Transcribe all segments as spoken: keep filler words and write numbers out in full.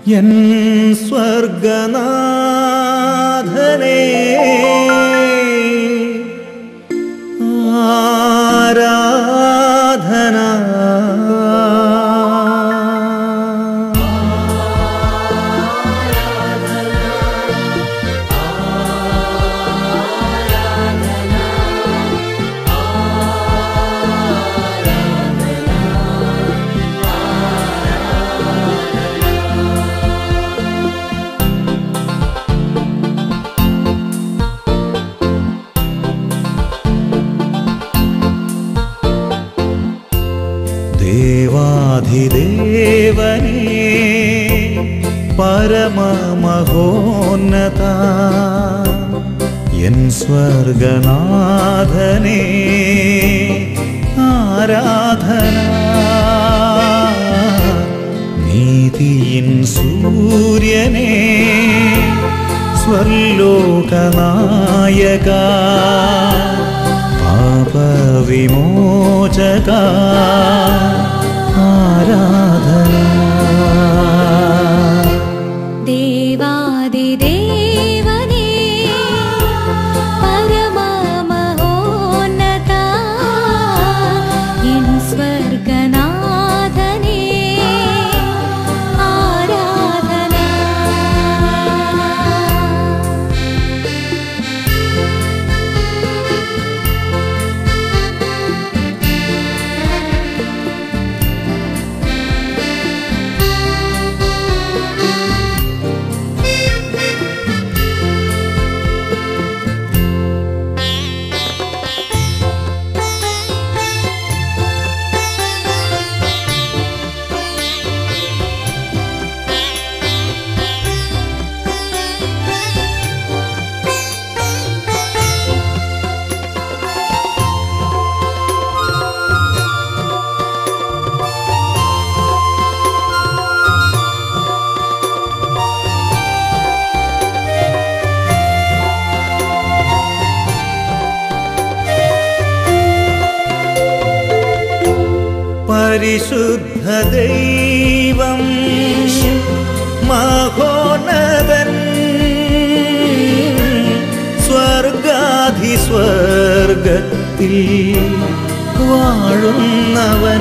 N സ്വർഗനാഥനേ ആരാധന ദേവാധിദേവനേ പരമമഹോന്നത N സ്വർഗനാഥനേ ആരാധന നീതിയിൻ സൂര്യനേ സ്വർലോകനായക പാപവിമോചക ആരാധന ദേവാദിദേവനേ പരമമഹോന്നത എൻ സ്വർഗനാഥനേ ആരാധന പരിശുദ്ധ ദൈവം മഹോന്നതൻ സ്വർഗാധിസ്വർഗത്തിൽ വാഴുന്നവൻ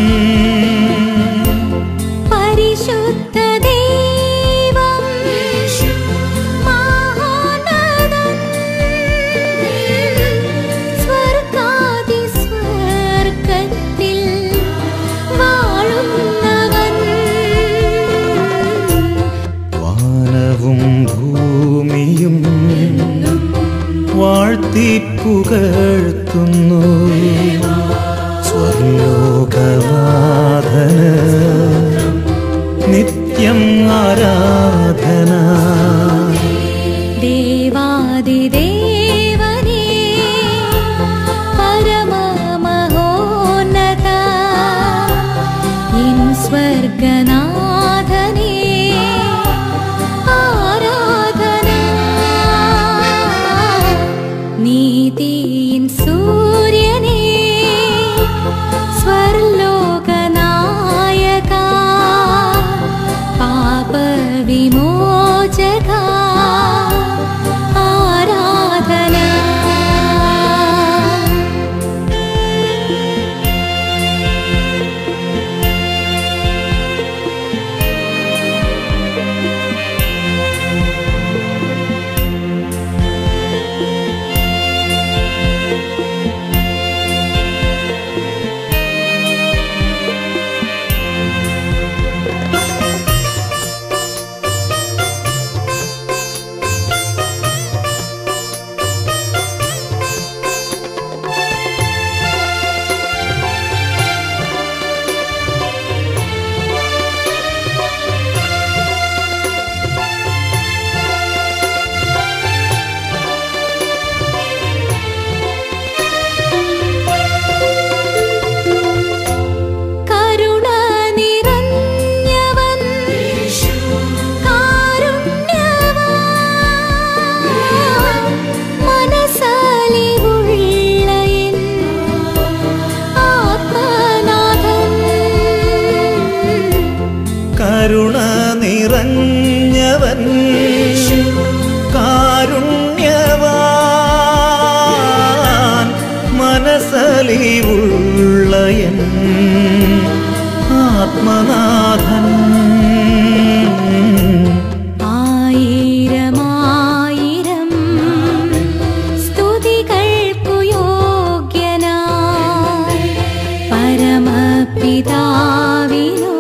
പരിശുദ്ധ ദൈവം മഹോന്നതൻ സ്വർഗാധിസ്വർഗത്തിൽ വാഴുന്നവൻ വാനവും ഭൂമിയും വാഴ്ത്തിപ്പുകഴ്ത്തുന്നു സ്വർലോകനാഥന നിത്യം ആരാധന ദേവാദിദേവനേ പരമമഹോന്നത എൻ സ്വർഗനാഥനേ ആരാധന നീതിയിൻ സൂര്യനേ സ്വർലോകനായക പാപവിമോചക ആരാധന കരുണ നിറഞ്ഞവൻ കാരുണ്യവാൻ മനസ്സലിവുള്ളയൻ ആത്മനാഥൻ ആയിരമായിരം സ്തുതികൾക്കു യോഗ്യനായി പരമപിതാവിനോ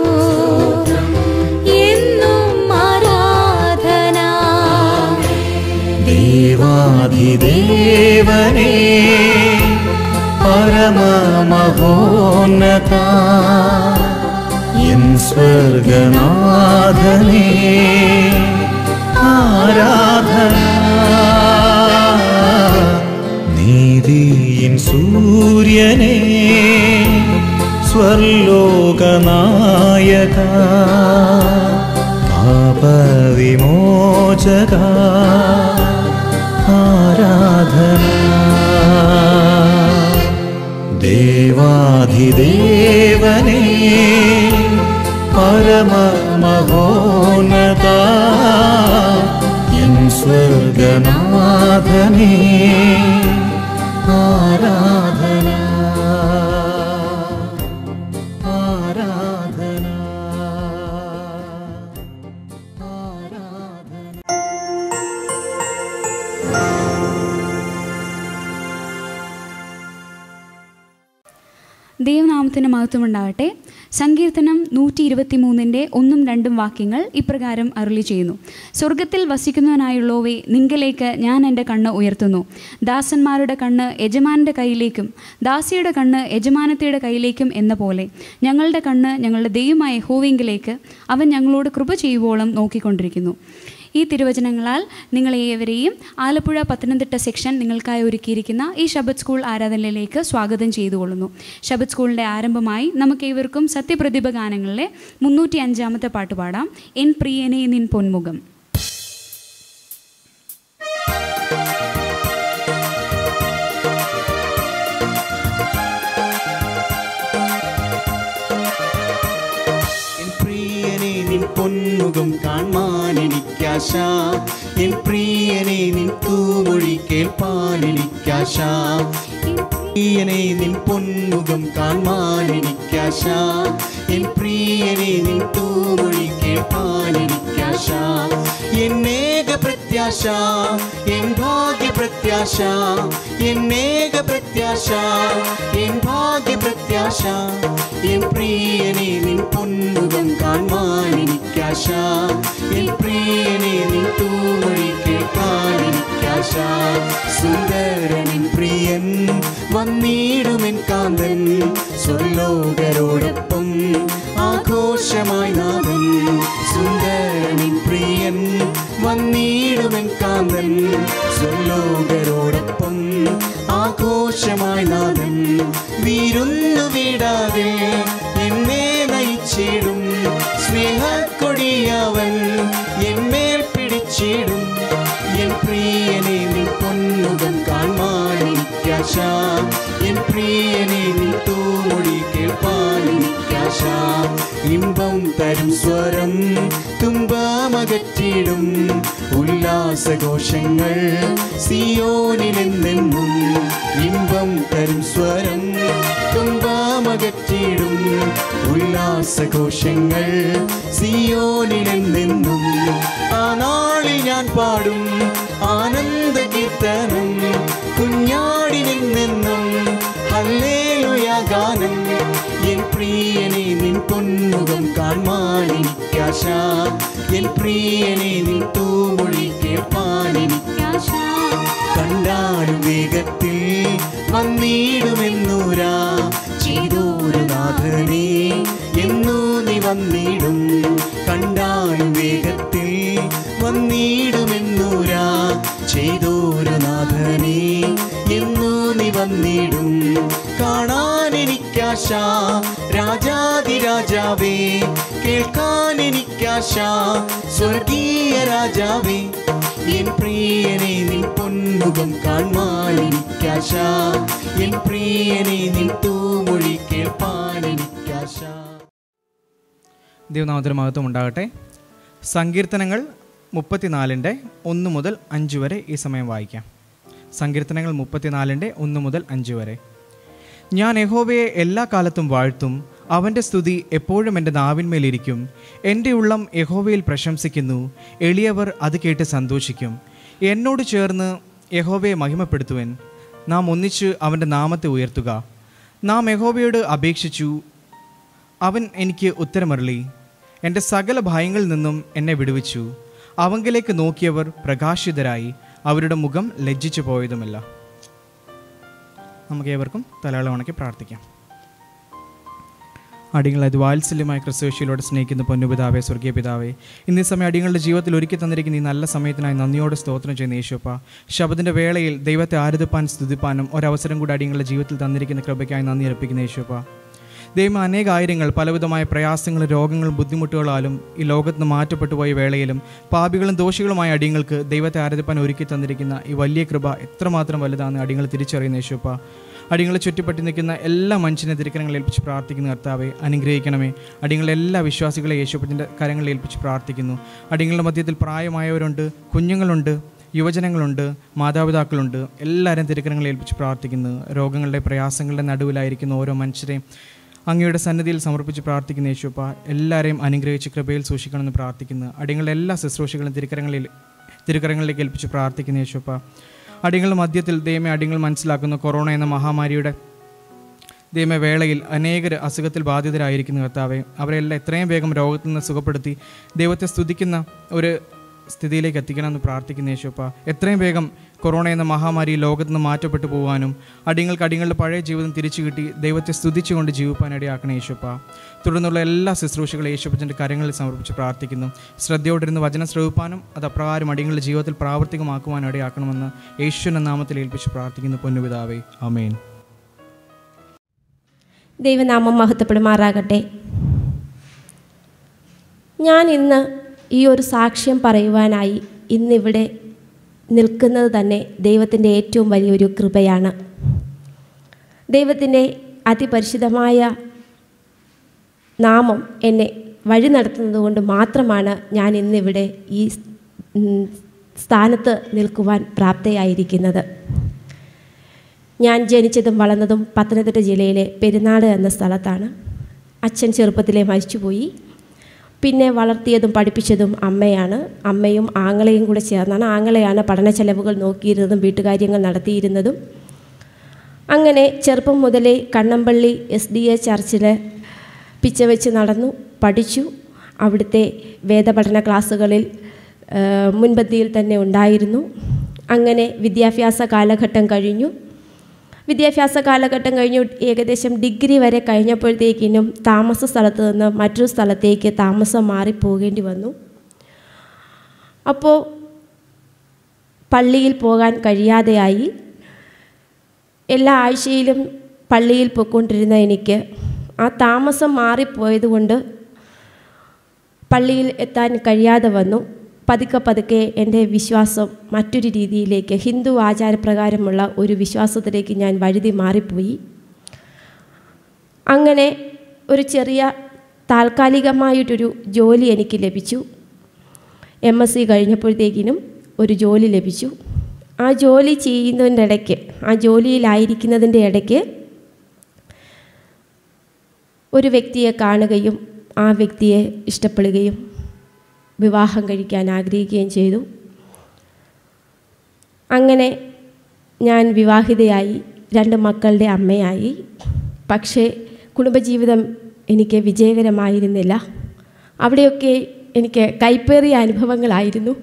എന്നും ആരാധന. ദേവാധിദേവനേ പരമമഹോന്നത എൻ സ്വർഗനാഥനേ ആരാധന. നീതിയിൻ സൂര്യനേ സ്വർലോകനായക പാപവിമോചക ആരാധന. ദേവാധിദേവനേ പരമമഹോന്നത എൻ സ്വർഗനാഥനേ ആരാധന ആരാധന ആരാധന. ദൈവനാമത്തിന് മഹത്വമുണ്ടാകട്ടെ. സങ്കീർത്തനം നൂറ്റി ഇരുപത്തി മൂന്നിൻ്റെ ഒന്നും രണ്ടും വാക്യങ്ങൾ ഇപ്രകാരം അരുളി ചെയ്യുന്നു. സ്വർഗത്തിൽ വസിക്കുന്നവനായുള്ളവേ, നിങ്കലേക്ക് ഞാൻ എൻ്റെ കണ്ണ് ഉയർത്തുന്നു. ദാസന്മാരുടെ കണ്ണ് യജമാനൻ്റെ കയ്യിലേക്കും ദാസിയുടെ കണ്ണ് യജമാനത്തിയുടെ കയ്യിലേക്കും എന്ന പോലെ ഞങ്ങളുടെ കണ്ണ് ഞങ്ങളുടെ ദൈവമായ യഹോവയിങ്കലേക്ക് അവൻ ഞങ്ങളോട് കൃപ ചെയ്യുവോളം നോക്കിക്കൊണ്ടിരിക്കുന്നു. ഈ തിരുവചനങ്ങളാൽ നിങ്ങളേവരെയും ആലപ്പുഴ പത്തനംതിട്ട സെക്ഷൻ നിങ്ങൾക്കായി ഒരുക്കിയിരിക്കുന്ന ഈ ശബത്ത് സ്കൂൾ ആരാധനയിലേക്ക് സ്വാഗതം ചെയ്തുകൊള്ളുന്നു. ശബത്ത് സ്കൂളിൻ്റെ ആരംഭമായി നമുക്കേവർക്കും സത്യപ്രതിഭ ഗാനങ്ങളിലെ മുന്നൂറ്റി അഞ്ചാമത്തെ പാട്ട് പാടാം. എൻ പ്രിയനേ നിൻ പൊന്മുഖം. പൊന്മുഖം കാണാൻ എനിക്കാശ, എൻ പ്രിയനെ നിൻ തൂമൊഴി കേൾപ്പാൻ എനിക്കാശ. പ്രിയനെ നിൻ പൊന്മുഖം കാണാൻ എനിക്കാശ, എൻ പ്രിയനെ നിൻ തൂമൊഴി കേൾപ്പാൻ എനിക്കാശ. എന്നേക പ്രത്യാശ എൻ ഭാഗ്യ പ്രത്യാശ, എന്നേക പ്രത്യാശ എൻ ഭാഗ്യ പ്രത്യാശ. എൻ പ്രിയനെ നിൻ പൊന്മുഖം കാണാൻ എനിക്കാശ, എൻ പ്രിയനെ നിൻ തൂമൊഴി കേൾക്കാൻ എനിക്കാശ. സുന്ദരനിൻ പ്രിയൻ വന്നിടുമെൻ കാന്തൻ, സ്വർലോകരോടൊപ്പം ആഘോഷമായി നാഥൻ. സുന്ദരനിൻ പ്രിയൻ വന്നിടുമെൻ കാന്തൻ, സ്വർലോകരോടൊപ്പം ആഘോഷമായി നാഥൻ. വീരുന്നു വീടാതെ എന്നെ നയിച്ചിടും, സ്നേഹക്കൊടിയവൻ എന്മേൽ പിടിച്ചിടും. എൻ പ്രിയനെ നിൻ പൊന്മുഖം കാണാൻ എനിക്കാശ, എൻ പ്രിയനെ നിൻ തൂമൊഴി കേൾപ്പാൻ എനിക്കാശ. ഇമ്പം തരും സ്വരം തുമ്പമകറ്റിടും, ഉല്ലാസഘോഷങ്ങൾ സിയോനിലെന്നെന്നും. ഇമ്പം തരും സ്വരം തുമ്പമകറ്റിടും, ഉല്ലാസഘോഷങ്ങൾ സിയോനിലെന്നെന്നും. ആ നാളിൽ ഞാൻ പാടും ആനന്ദ കീർത്തനം, കുഞ്ഞാടിനെന്നെന്നും ഹല്ലേലൂയ ഗാനം. എൻ പ്രിയനെ നിൻ പൊന്മുഖം കാണാൻ എനിക്കാശ, എൻ പ്രിയനെ നിൻ തൂമൊഴി കേൾപ്പാൻ എനിക്കാശ. കണ്ടാലും വേഗത്തിൽ വന്നിടുമെന്നൂരാ, ചെയ്തോരു നാഥനെ എന്നൂ നീ വന്നിടും. കണ്ടാലും വേഗത്തിൽ വന്നിടുമെന്നൂരാ, ചെയ്തോരു നാഥനെ എന്നൂ നീ വന്നിടും. കാണാൻ എനിക്കാശ രാജാതിരാജാവേ, കേൾക്കാൻ എനിക്കാശ സ്വർഗീയ രാജാവേ. എൻ പ്രിയനെ നിൻ പൊന്മുഖം കാണാൻ എനിക്കാശ, എൻ പ്രിയനെ നിൻ തൂമൊഴി കേൾപ്പാൻ എനിക്കാശ. ദൈവനാമത്തിന് മഹത്വം ഉണ്ടാകട്ടെ. സങ്കീർത്തനങ്ങൾ മുപ്പത്തിനാലിൻ്റെ ഒന്ന് മുതൽ അഞ്ച് വരെ ഈ സമയം വായിക്കാം. സങ്കീർത്തനങ്ങൾ മുപ്പത്തിനാലിൻ്റെ ഒന്ന് മുതൽ അഞ്ച് വരെ. ഞാൻ യഹോവയെ എല്ലാ കാലത്തും വാഴ്ത്തും, അവൻ്റെ സ്തുതി എപ്പോഴും എൻ്റെ നാവിന്മേലിരിക്കും. എൻ്റെ ഉള്ളം യഹോവയിൽ പ്രശംസിക്കുന്നു, എളിയവർ അത് കേട്ട് സന്തോഷിക്കും. എന്നോട് ചേർന്ന് യഹോവയെ മഹിമപ്പെടുത്തുവൻ, നാം ഒന്നിച്ച് അവൻ്റെ നാമത്തെ ഉയർത്തുക. നാം യഹോവയോട് അപേക്ഷിച്ചു, അവൻ എനിക്ക് ഉത്തരമരുളി. എൻ്റെ സകല ഭയങ്ങളിൽ നിന്നും എന്നെ വിടുവിച്ചു. അവങ്കിലേക്ക് നോക്കിയവർ പ്രകാശിതരായി, അവരുടെ മുഖം ലജ്ജിച്ചു പോയതുമില്ല. നമുക്ക് ഏവർക്കും തലയാളം ഉണക്കി പ്രാർത്ഥിക്കാം. അടിയങ്ങളെ വാത്സല്യമായ ക്രിസ്തുയേശുവിലൂടെ സ്നേഹിക്കുന്ന പൊന്നുപിതാവേ, സ്വർഗീയ പിതാവേ, ഇന്നീ സമയം അടിയങ്ങളുടെ ജീവിതത്തിൽ ഒരുക്കി തന്നിരിക്കുന്ന ഈ നല്ല സമയത്തിനായി നന്ദിയോടെ സ്തോത്രം ചെയ്യുന്ന യേശുപ്പ. ശബദിൻ്റെ വേളയിൽ ദൈവത്തെ ആരാധിപ്പാൻ സ്തുതിപ്പാനും ഒരവസരം കൂടി അടിയങ്ങളുടെ ജീവിതത്തിൽ തന്നിരിക്കുന്ന കൃപയ്ക്കായി നന്ദി അർപ്പിക്കുന്ന യേശുപ്പ. ദൈവം അനേക ആയിരങ്ങൾ പലവിധമായ പ്രയാസങ്ങളും രോഗങ്ങളും ബുദ്ധിമുട്ടുകളാലും ഈ ലോകത്ത് നിന്ന് മാറ്റപ്പെട്ടു പോയ വേളയിലും പാപികളും ദോഷികളുമായ അടിയങ്ങൾക്ക് ദൈവത്തെ ആരാധിപ്പാൻ ഒരുക്കി തന്നിരിക്കുന്ന ഈ വലിയ കൃപ എത്രമാത്രം വലുതാണെന്ന് അടിയങ്ങൾ തിരിച്ചറിയുന്ന യേശുപ്പ. അടിയങ്ങളെ ചുറ്റിപ്പറ്റി നിൽക്കുന്ന എല്ലാ മനുഷ്യനെ തിരുക്കരങ്ങളിൽ ഏൽപ്പിച്ച് പ്രാർത്ഥിക്കുന്ന കർത്താവെ അനുഗ്രഹിക്കണമേ. അടിയങ്ങളെ എല്ലാ വിശ്വാസികളെ യേശുപ്പത്തിൻ്റെ കരങ്ങളിൽ ഏൽപ്പിച്ച് പ്രാർത്ഥിക്കുന്നു. അടിയങ്ങളുടെ മധ്യത്തിൽ പ്രായമായവരുണ്ട്, കുഞ്ഞുങ്ങളുണ്ട്, യുവജനങ്ങളുണ്ട്, മാതാപിതാക്കളുണ്ട്. എല്ലാവരും തിരുക്കരങ്ങളിൽ ഏൽപ്പിച്ച് പ്രാർത്ഥിക്കുന്നു. രോഗങ്ങളുടെ പ്രയാസങ്ങളുടെ നടുവിലായിരിക്കുന്ന ഓരോ മനുഷ്യരെയും അങ്ങയുടെ സന്നിധിയിൽ സമർപ്പിച്ച് പ്രാർത്ഥിക്കുന്ന യേശുപ്പ. എല്ലാവരെയും അനുഗ്രഹിച്ച് കൃപയിൽ സൂക്ഷിക്കണമെന്ന് പ്രാർത്ഥിക്കുന്നു. അടിയങ്ങളുടെ എല്ലാ ശുശ്രൂഷകളും തിരുക്കരങ്ങളിൽ തിരുക്കരങ്ങളിലേക്ക് ഏൽപ്പിച്ച് പ്രാർത്ഥിക്കുന്ന യേശുപ്പ. അടിയങ്ങളുടെ മധ്യത്തിൽ ദൈവമേ അടിയങ്ങൾ മനസ്സിലാക്കുന്ന കൊറോണ എന്ന മഹാമാരിയുടെ ദൈവമേ വേളയിൽ അനേകർ അസുഖത്തിൽ ബാധിതരായിരിക്കുന്ന കർത്താവെ, അവരെല്ലാം എത്രയും വേഗം രോഗത്തിൽ നിന്ന് സുഖപ്പെടുത്തി ദൈവത്തെ സ്തുതിക്കുന്ന ഒരു സ്ഥിതിയിലേക്ക് എത്തിക്കണമെന്ന് പ്രാർത്ഥിക്കുന്ന യേശുപ്പ. എത്രയും വേഗം കൊറോണ എന്ന മഹാമാരി ലോകത്ത് നിന്ന് മാറ്റപ്പെട്ടു പോകാനും അടിയങ്ങൾക്ക് അടിയങ്ങളുടെ പഴയ ജീവിതം തിരിച്ചു കിട്ടി ദൈവത്തെ സ്തുതിച്ചുകൊണ്ട് ജീവിപ്പാനിടയാക്കണം യേശുപ്പ. തുടർന്നുള്ള എല്ലാ ശുശ്രൂഷകളും യേശുപ്പച്ചൻ്റെ കരങ്ങളിൽ സമർപ്പിച്ച് പ്രാർത്ഥിക്കുന്നു. ശ്രദ്ധയോടിരുന്ന് വചനം ശ്രവിപ്പാനും അത് അപ്രകാരം അടിയങ്ങളുടെ ജീവിതത്തിൽ പ്രാവർത്തികമാക്കുവാനും ഇടയാക്കണമെന്ന് യേശുവിൻ്റെ നാമത്തിൽ ഏൽപ്പിച്ച് പ്രാർത്ഥിക്കുന്നു പൊന്നുപിതാവേ, ആമേൻ. ദൈവനാമം മഹത്വപ്പെടുമാറാകട്ടെ. ഞാൻ ഇന്ന് ഈ ഒരു സാക്ഷ്യം പറയുവാനായി ഇന്നിവിടെ നിൽക്കുന്നത് തന്നെ ദൈവത്തിൻ്റെ ഏറ്റവും വലിയൊരു കൃപയാണ്. ദൈവത്തിൻ്റെ അതിപരിശുദ്ധമായ നാമം എന്നെ വഴി നടത്തുന്നത് കൊണ്ട് മാത്രമാണ് ഞാൻ ഇന്നിവിടെ ഈ സ്ഥാനത്ത് നിൽക്കുവാൻ പ്രാപ്തയായിരിക്കുന്നത്. ഞാൻ ജനിച്ചതും വളർന്നതും പത്തനംതിട്ട ജില്ലയിലെ പെരുന്നാട് എന്ന സ്ഥലത്താണ്. അച്ഛൻ ചെറുപ്പത്തിലെ മരിച്ചുപോയി. പിന്നെ വളർത്തിയതും പഠിപ്പിച്ചതും അമ്മയാണ്. അമ്മയും ആങ്ങളെയും കൂടെ ചേർന്നാണ്. ആങ്ങളെയാണ് പഠന ചെലവുകൾ നോക്കിയിരുന്നതും വീട്ടുകാര്യങ്ങൾ നടത്തിയിരുന്നതും. അങ്ങനെ ചെറുപ്പം മുതലേ കണ്ണമ്പള്ളി എസ് ഡി എ ചർച്ചിൽ പിച്ച വെച്ച് നടന്നു, പഠിച്ചു. അവിടുത്തെ വേദപഠന ക്ലാസ്സുകളിൽ മുൻപന്തിയിൽ തന്നെ ഉണ്ടായിരുന്നു. അങ്ങനെ വിദ്യാഭ്യാസ കാലഘട്ടം കഴിഞ്ഞു. വിദ്യാഭ്യാസ കാലഘട്ടം കഴിഞ്ഞു ഏകദേശം ഡിഗ്രി വരെ കഴിഞ്ഞപ്പോഴത്തേക്കിനും താമസ സ്ഥലത്ത് നിന്ന് മറ്റൊരു സ്ഥലത്തേക്ക് താമസം മാറിപ്പോകേണ്ടി വന്നു. അപ്പോൾ പള്ളിയിൽ പോകാൻ കഴിയാതെയായി. എല്ലാ ആഴ്ചയിലും പള്ളിയിൽ പോയിക്കൊണ്ടിരുന്ന എനിക്ക് ആ താമസം മാറിപ്പോയതുകൊണ്ട് പള്ളിയിൽ എത്താൻ കഴിയാതെ വന്നു. പതുക്കെ പതുക്കെ എൻ്റെ വിശ്വാസം മറ്റൊരു രീതിയിലേക്ക്, ഹിന്ദു ആചാരപ്രകാരമുള്ള ഒരു വിശ്വാസത്തിലേക്ക് ഞാൻ വഴുതി മാറിപ്പോയി. അങ്ങനെ ഒരു ചെറിയ താൽക്കാലികമായിട്ടൊരു ജോലി എനിക്ക് ലഭിച്ചു. എം എസ് സി കഴിഞ്ഞപ്പോഴത്തേക്കിനും ഒരു ജോലി ലഭിച്ചു. ആ ജോലി ചെയ്യുന്നതിൻ്റെ ഇടയ്ക്ക്, ആ ജോലിയിലായിരിക്കുന്നതിൻ്റെ ഇടയ്ക്ക് ഒരു വ്യക്തിയെ കാണുകയും ആ വ്യക്തിയെ ഇഷ്ടപ്പെടുകയും വിവാഹം കഴിക്കാൻ ആഗ്രഹിക്കുകയും ചെയ്തു. അങ്ങനെ ഞാൻ വിവാഹിതയായി, രണ്ട് മക്കളുടെ അമ്മയായി. പക്ഷേ കുടുംബജീവിതം എനിക്ക് വിജയകരമായിരുന്നില്ല. അവിടെയൊക്കെ എനിക്ക് കൈപ്പേറിയ അനുഭവങ്ങളായിരുന്നു.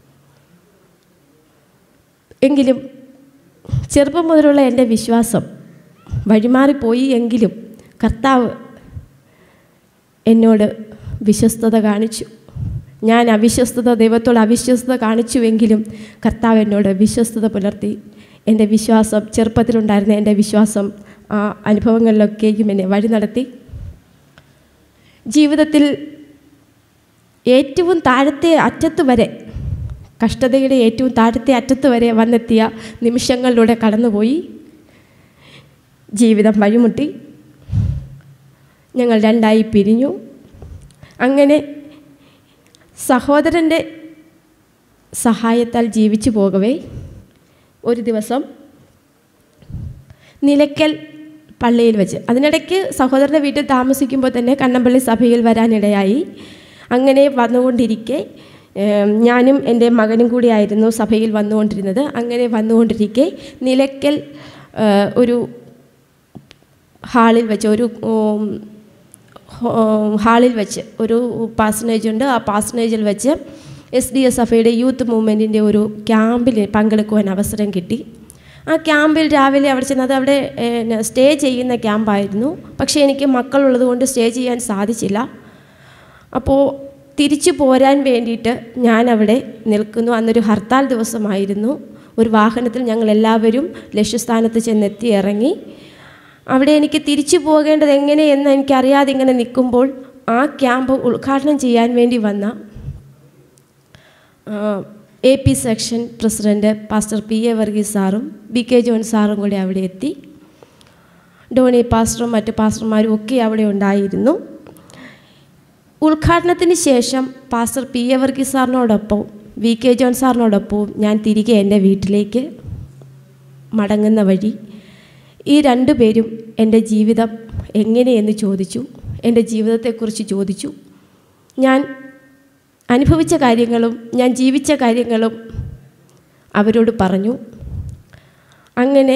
എങ്കിലും ചെറുപ്പം മുതലുള്ള എൻ്റെ വിശ്വാസം വഴിമാറിപ്പോയി. എങ്കിലും കർത്താവ് എന്നോട് വിശ്വസ്തത കാണിച്ചു. ഞാൻ അവിശ്വസ്തത ദൈവത്തോട് അവിശ്വസ്തത കാണിച്ചുവെങ്കിലും കർത്താവ് എന്നോട് വിശ്വസ്തത പുലർത്തി. എൻ്റെ വിശ്വാസം, ചെറുപ്പത്തിലുണ്ടായിരുന്ന എൻ്റെ വിശ്വാസം ആ അനുഭവങ്ങളിലൊക്കെയും എന്നെ വഴി നടത്തി. ജീവിതത്തിൽ ഏറ്റവും താഴത്തെ അറ്റത്ത് വരെ, കഷ്ടതയുടെ ഏറ്റവും താഴത്തെ അറ്റത്ത് വരെ വന്നെത്തിയ നിമിഷങ്ങളിലൂടെ കടന്നുപോയി. ജീവിതം വഴിമുട്ടി. ഞങ്ങൾ രണ്ടായി പിരിഞ്ഞു. അങ്ങനെ സഹോദരൻ്റെ സഹായത്താൽ ജീവിച്ചു പോകവേ ഒരു ദിവസം നിലയ്ക്കൽ പള്ളിയിൽ വെച്ച്, അതിനിടയ്ക്ക് സഹോദരൻ്റെ വീട്ടിൽ താമസിക്കുമ്പോൾ തന്നെ കണ്ണമ്പള്ളി സഭയിൽ വരാനിടയായി. അങ്ങനെ വന്നുകൊണ്ടിരിക്കെ ഞാനും എൻ്റെ മകനും കൂടിയായിരുന്നു സഭയിൽ വന്നുകൊണ്ടിരുന്നത്. അങ്ങനെ വന്നുകൊണ്ടിരിക്കെ നിലയ്ക്കൽ ഒരു ഹാളിൽ വെച്ച് ഒരു ഹാളിൽ വെച്ച് ഒരു പാസനേജ് ഉണ്ട്. ആ പാസനേജിൽ വെച്ച് എസ് ഡി എസ് സഭയുടെ യൂത്ത് മൂവ്മെൻറ്റിൻ്റെ ഒരു ക്യാമ്പിൽ പങ്കെടുക്കുവാൻ അവസരം കിട്ടി. ആ ക്യാമ്പിൽ രാവിലെ അവിടെ ചെന്നത് അവിടെ സ്റ്റേ ചെയ്യുന്ന ക്യാമ്പായിരുന്നു. പക്ഷേ എനിക്ക് മക്കളുള്ളത് കൊണ്ട് സ്റ്റേ ചെയ്യാൻ സാധിച്ചില്ല. അപ്പോൾ തിരിച്ചു പോരാൻ വേണ്ടിയിട്ട് ഞാനവിടെ നിൽക്കുന്നു. അന്നൊരു ഹർത്താൽ ദിവസമായിരുന്നു. ഒരു വാഹനത്തിൽ ഞങ്ങളെല്ലാവരും ലക്ഷ്യസ്ഥാനത്ത് ചെന്നെത്തി ഇറങ്ങി. അവിടെ എനിക്ക് തിരിച്ചു പോകേണ്ടത് എങ്ങനെയെന്ന് എനിക്കറിയാതെ ഇങ്ങനെ നിൽക്കുമ്പോൾ ആ ക്യാമ്പ് ഉദ്ഘാടനം ചെയ്യാൻ വേണ്ടി വന്ന A P section president pastor P A Varghese സാറും ബി കെ ജോൺ സാറും കൂടി അവിടെ എത്തി. ഡോണി പാസ്റ്ററും മറ്റ് പാസ്റ്റർമാരും ഒക്കെ അവിടെ ഉണ്ടായിരുന്നു. ഉദ്ഘാടനത്തിന് ശേഷം പാസ്റ്റർ പി എ വർഗീസ് സാറിനോടൊപ്പം വി കെ ജോൺ സാറിനോടൊപ്പവും ഞാൻ തിരികെ എൻ്റെ വീട്ടിലേക്ക് മടങ്ങുന്ന വഴി ഈ രണ്ടു പേരും എൻ്റെ ജീവിതം എങ്ങനെയെന്ന് ചോദിച്ചു. എൻ്റെ ജീവിതത്തെക്കുറിച്ച് ചോദിച്ചു. ഞാൻ അനുഭവിച്ച കാര്യങ്ങളും ഞാൻ ജീവിച്ച കാര്യങ്ങളും അവരോട് പറഞ്ഞു. അങ്ങനെ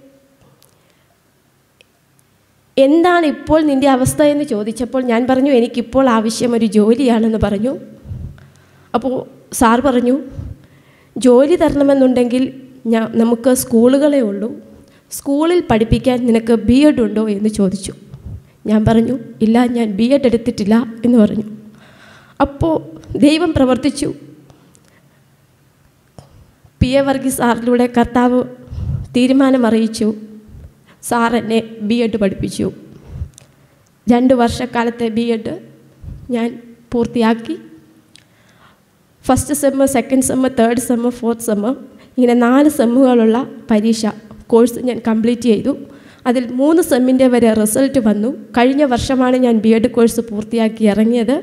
എന്താണ് ഇപ്പോൾ നിൻ്റെ അവസ്ഥ എന്ന് ചോദിച്ചപ്പോൾ ഞാൻ പറഞ്ഞു, എനിക്കിപ്പോൾ ആവശ്യം ഒരു ജോലിയാണെന്ന് പറഞ്ഞു. അപ്പോൾ സാർ പറഞ്ഞു, ജോലി തരണമെന്നുണ്ടെങ്കിൽ ഞാൻ നമുക്ക് സ്കൂളുകളേ ഉള്ളൂ, സ്കൂളിൽ പഠിപ്പിക്കാൻ നിനക്ക് ബി എഡ് ഉണ്ടോ എന്ന് ചോദിച്ചു. ഞാൻ പറഞ്ഞു, ഇല്ല, ഞാൻ ബി എഡ് എടുത്തിട്ടില്ല എന്ന് പറഞ്ഞു. അപ്പോൾ ദൈവം പ്രവർത്തിച്ചു. പി എ വർഗീസ് സാറിലൂടെ കർത്താവ് തീരുമാനമറിയിച്ചു. സാർ എന്നെ ബി എഡ് പഠിപ്പിച്ചു. രണ്ട് വർഷക്കാലത്തെ ബി എഡ് ഞാൻ പൂർത്തിയാക്കി. First sem, second sem, third sem, fourth sem, ഇങ്ങനെ നാല് സെമ്മുകളുള്ള പരീക്ഷ കോഴ്സ് ഞാൻ കംപ്ലീറ്റ് ചെയ്തു. അതിൽ മൂന്ന് സെമ്മിൻ്റെ വരെ റിസൾട്ട് വന്നു. കഴിഞ്ഞ വർഷമാണ് ഞാൻ ബി എഡ് കോഴ്സ് പൂർത്തിയാക്കി ഇറങ്ങിയത്.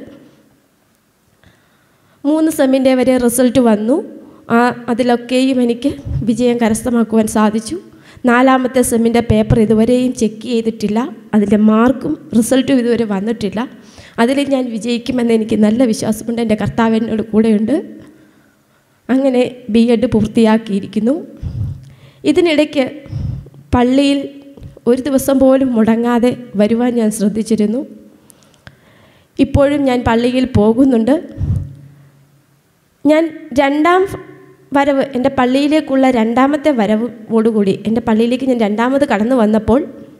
മൂന്ന് സെമ്മിൻ്റെ വരെ റിസൾട്ട് വന്നു. ആ അതിലൊക്കെയും എനിക്ക് വിജയം കരസ്ഥമാക്കുവാൻ സാധിച്ചു. നാലാമത്തെ സെമ്മിൻ്റെ പേപ്പർ ഇതുവരെയും ചെക്ക് ചെയ്തിട്ടില്ല. അതിൻ്റെ മാർക്കും റിസൾട്ടും ഇതുവരെ വന്നിട്ടില്ല. അതിൽ ഞാൻ വിജയിക്കുമെന്ന് എനിക്ക് നല്ല വിശ്വാസമുണ്ട്. എൻ്റെ കർത്താവ് എന്നോട് കൂടെയുണ്ട്. അങ്ങനെ ബി എഡ് പൂർത്തിയാക്കിയിരിക്കുന്നു. ഇതിനിടയ്ക്ക് പള്ളിയിൽ ഒരു ദിവസം പോലും മുടങ്ങാതെ വരുവാൻ ഞാൻ ശ്രദ്ധിച്ചിരുന്നു. ഇപ്പോഴും ഞാൻ പള്ളിയിൽ പോകുന്നുണ്ട്. ഞാൻ രണ്ടാം വരവ്, എൻ്റെ പള്ളിയിലേക്കുള്ള രണ്ടാമത്തെ വരവോടുകൂടി എൻ്റെ പള്ളിയിലേക്ക് ഞാൻ രണ്ടാമത് കടന്നു വന്നപ്പോൾ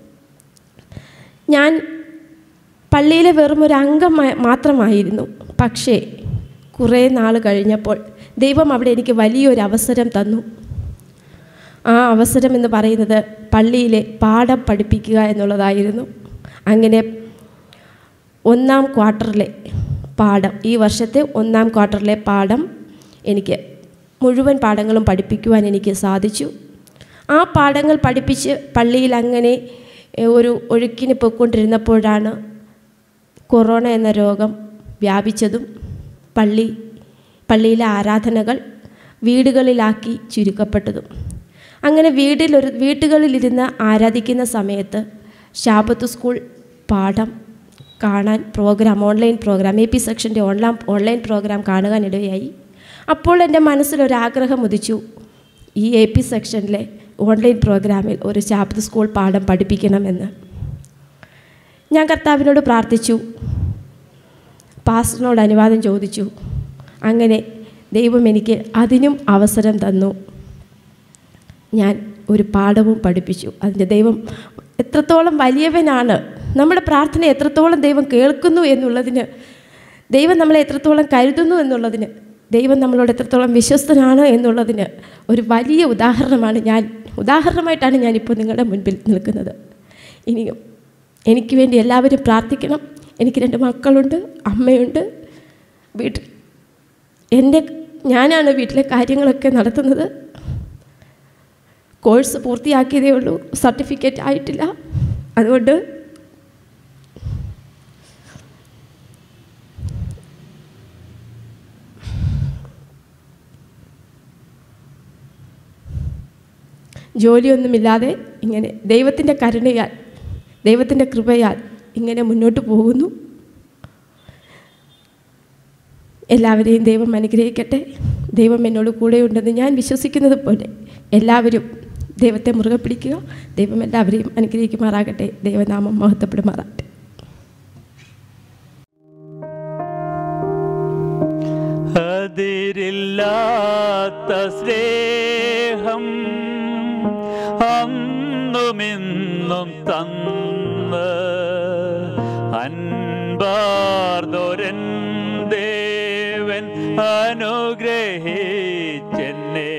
ഞാൻ പള്ളിയിലെ വെറും ഒരു അംഗം മാത്രമായിരുന്നു. പക്ഷേ കുറേ നാൾ കഴിഞ്ഞപ്പോൾ ദൈവം അവിടെ എനിക്ക് വലിയൊരു അവസരം തന്നു. ആ അവസരം എന്ന് പറയുന്നത് പള്ളിയിലെ പാഠം പഠിപ്പിക്കുക എന്നുള്ളതായിരുന്നു. അങ്ങനെ ഒന്നാം ക്വാർട്ടറിലെ പാഠം, ഈ വർഷത്തെ ഒന്നാം ക്വാർട്ടറിലെ പാഠം എനിക്ക് മുഴുവൻ പാഠങ്ങളും പഠിപ്പിക്കുവാൻ എനിക്ക് സാധിച്ചു. ആ പാഠങ്ങൾ പഠിപ്പിച്ച് പള്ളിയിൽ അങ്ങനെ ഒരു ഒഴുക്കിന് പോയിക്കൊണ്ടിരുന്നപ്പോഴാണ് കൊറോണ എന്ന രോഗം വ്യാപിച്ചതും പള്ളി പള്ളിയിലെ ആരാധനകൾ വീടുകളിലാക്കി ചുരുക്കപ്പെട്ടതും. അങ്ങനെ വീട്ടിലൊരു വീട്ടുകളിലിരുന്ന് ആരാധിക്കുന്ന സമയത്ത് ശാബത്ത് സ്കൂൾ പാഠം കാണാൻ programme, online programme, A P സെക്ഷൻ്റെ ഓൺലൈൻ ഓൺലൈൻ പ്രോഗ്രാം കാണുവാനിടയായി. അപ്പോൾ എൻ്റെ മനസ്സിലൊരാഗ്രഹം ഉദിച്ചു, ഈ എ പി സെക്ഷനിലെ ഓൺലൈൻ പ്രോഗ്രാമിൽ ഒരു ശാബത്ത് സ്കൂൾ പാഠം പഠിപ്പിക്കണമെന്ന്. ഞാൻ കർത്താവിനോട് പ്രാർത്ഥിച്ചു, പാസ്റ്ററിനോട് അനുവാദം ചോദിച്ചു. അങ്ങനെ ദൈവം എനിക്ക് അതിനും അവസരം തന്നു. ഞാൻ ഒരു പാഠവും പഠിപ്പിച്ചു. അതിൻ്റെ ദൈവം എത്രത്തോളം വലിയവനാണ്, നമ്മുടെ പ്രാർത്ഥന എത്രത്തോളം ദൈവം കേൾക്കുന്നു എന്നുള്ളതിന്, ദൈവം നമ്മളെ എത്രത്തോളം കരുതുന്നു എന്നുള്ളതിന്, ദൈവം നമ്മളോട് എത്രത്തോളം വിശ്വസ്തനാണ് എന്നുള്ളതിന് ഒരു വലിയ ഉദാഹരണമാണ് ഞാൻ ഉദാഹരണമായിട്ടാണ് ഞാനിപ്പോൾ നിങ്ങളുടെ മുൻപിൽ നിൽക്കുന്നത്. ഇനിയും എനിക്ക് വേണ്ടി എല്ലാവരും പ്രാർത്ഥിക്കണം. എനിക്ക് രണ്ട് മക്കളുണ്ട്, അമ്മയുണ്ട്. വീട്ടിൽ എൻ്റെ ഞാനാണ് വീട്ടിലെ കാര്യങ്ങളൊക്കെ നടത്തുന്നത്. കോഴ്സ് പൂർത്തിയാക്കിയതേ ഉള്ളൂ, സർട്ടിഫിക്കറ്റ് ആയിട്ടില്ല. അതുകൊണ്ട് ജോലിയൊന്നുമില്ലാതെ ഇങ്ങനെ ദൈവത്തിൻ്റെ കരുണയാൽ ദൈവത്തിൻ്റെ കൃപയാൽ ഇങ്ങനെ മുന്നോട്ട് പോകുന്നു. എല്ലാവരെയും ദൈവം അനുഗ്രഹിക്കട്ടെ. ദൈവം എന്നോട് കൂടെയുണ്ടെന്ന് ഞാൻ വിശ്വസിക്കുന്നത് പോലെ എല്ലാവരും ദൈവത്തെ മുറുകെ പിടിക്കുക. ദൈവം എല്ലാവരെയും അനുഗ്രഹിക്കുമാറാകട്ടെ. ദൈവനാമം മഹത്വപ്പെടുമാറാകട്ടെ. അതിരില്ലാത്ത സ്നേഹം അന്നുമിന്നും തന്ന് അൻപാർന്നൊരൻ ദേവൻ അനുഗ്രഹിച്ചെന്നെ.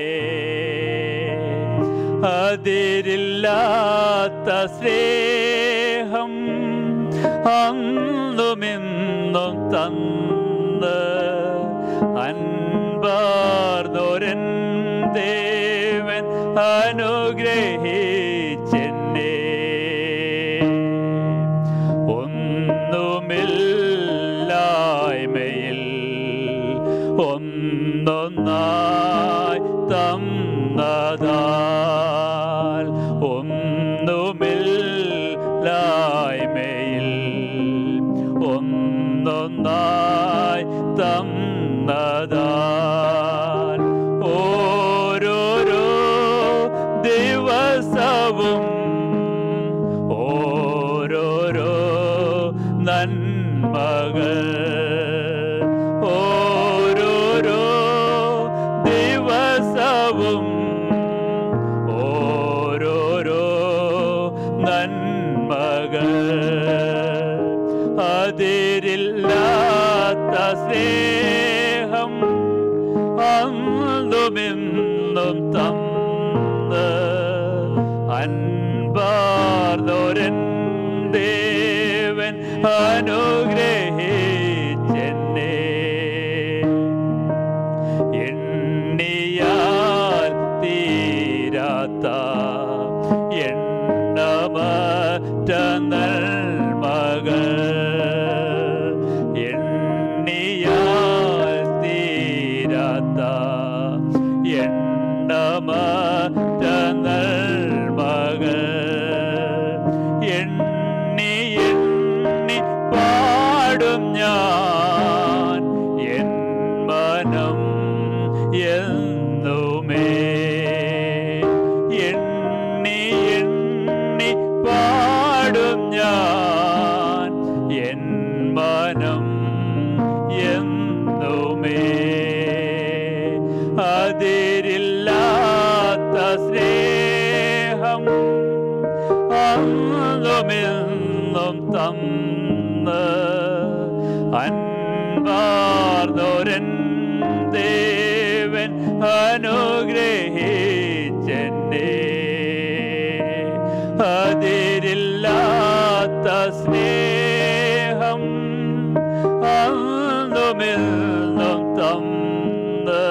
അതിരില്ലാത്ത സ്നേഹം അന്നുമിന്നും തന്ന് അൻപാർന്നൊരൻ ദേവൻ അനുഗ്രഹിച്ചെന്നെ. ഒന്നുമില്ലായ്മയിൽ ഒന്നൊന്നായി തന്നതാൽ ഒന്നുമില്ലായ്മയിൽ ഒന്നൊന്നായി തന്നതാൽ ഓരോരോ ദിവസവും ഓരോരോ നന്മകൾ ഓരോരോ ദിവസവും ഓരോരോ നന്മകൾ അതിരില്ലാത്ത സ്നേഹം അന്നുമിന്നും തന്ന് അൻപാർന്നൊരൻ ദേവൻ അനുഗ്രഹിച്ചെന്നെ. എണ്ണിയാൽ തീരാത്ത എണ്ണമറ്റ നന്മകൾ എണ്ണിയാൽ തീരാത്ത എണ്ണമറ്റ നന്മകൾ എണ്ണി എണ്ണി പാടും ഞാൻ എൻ മനം എന്നുമേ. എണ്ണി എണ്ണി പാടും ഞാൻ എൻ മനം എന്നുമേ. അതിരില്ലാത്ത സ്നേഹം അന്നുമിന്നും തന്ന് അൻപാർന്നൊരൻ ദേവൻ അനുഗ്രഹിച്ചെന്നെ. അതിരില്ലാത്ത സ്നേഹം അന്നുമിന്നും തന്ന്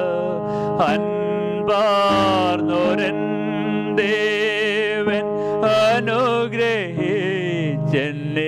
അൻപാർന്നൊരൻ ദേവൻ അനുഗ്രഹിച്ചെന്നെ.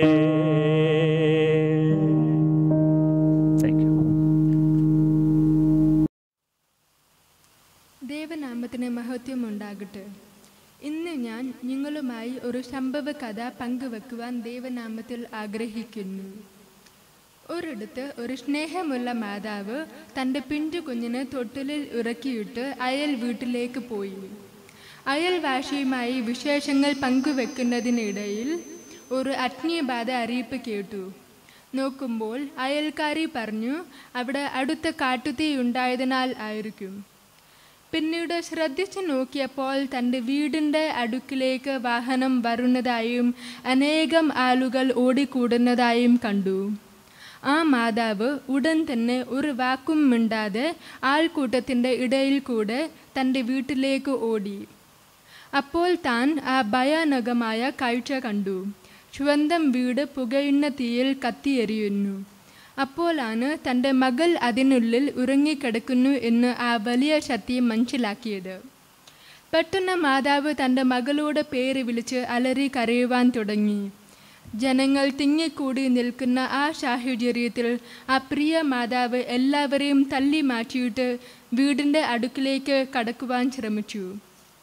ദൈവനാമത്തിന് മഹത്വം ഉണ്ടാകട്ടെ. ഇന്ന് ഞാൻ നിങ്ങളുമായി ഒരു സംഭവ കഥ പങ്കുവെക്കുവാൻ ദൈവനാമത്തിൽ ആഗ്രഹിക്കുന്നു. ഒരിടത്ത് ഒരു സ്നേഹമുള്ള മാതാവ് തൻ്റെ പിഞ്ചു കുഞ്ഞിനെ തൊട്ടിലിൽ ഇറക്കിയിട്ട് അയൽ വീട്ടിലേക്ക് പോയി. അയൽവാസിയുമായി വിശേഷങ്ങൾ പങ്കുവെക്കുന്നതിനിടയിൽ ഒരു അഗ്നിബാധ അറിയിപ്പ് കേട്ടു. നോക്കുമ്പോൾ അയൽക്കാരി പറഞ്ഞു അവിടെ അടുത്ത കാട്ടുതീ ഉണ്ടായതിനാൽ ആയിരിക്കും. പിന്നീട് ശ്രദ്ധിച്ചു നോക്കിയപ്പോൾ തൻ്റെ വീടിൻ്റെ അടുക്കിലേക്ക് വാഹനം വരുന്നതായും അനേകം ആളുകൾ ഓടിക്കൂടുന്നതായും കണ്ടു. ആ മാതാവ് ഉടൻ തന്നെ ഒരു വാക്കും മിണ്ടാതെ ആൾക്കൂട്ടത്തിൻ്റെ ഇടയിൽ കൂടെ തൻ്റെ വീട്ടിലേക്ക് ഓടി. അപ്പോൾ താൻ ആ ഭയാനകമായ കാഴ്ച കണ്ടു. സ്വന്തം വീട് പുകയുന്ന തീയിൽ കത്തിയെരിയുന്നു. അപ്പോഴാണ് തൻ്റെ മകൾ അതിനുള്ളിൽ ഉറങ്ങിക്കിടക്കുന്നു എന്ന് ആ വലിയ സത്യം മനസ്സിലാക്കിയത്. പെട്ടെന്ന് മാതാവ് തൻ്റെ മകളുടെ പേര് വിളിച്ച് അലറി കരയുവാൻ തുടങ്ങി. ജനങ്ങൾ തിങ്ങിക്കൂടി നിൽക്കുന്ന ആ സാഹചര്യത്തിൽ ആ പ്രിയ മാതാവ് എല്ലാവരെയും തള്ളി മാറ്റിയിട്ട് വീടിൻ്റെ അടുക്കിലേക്ക് കടക്കുവാൻ ശ്രമിച്ചു.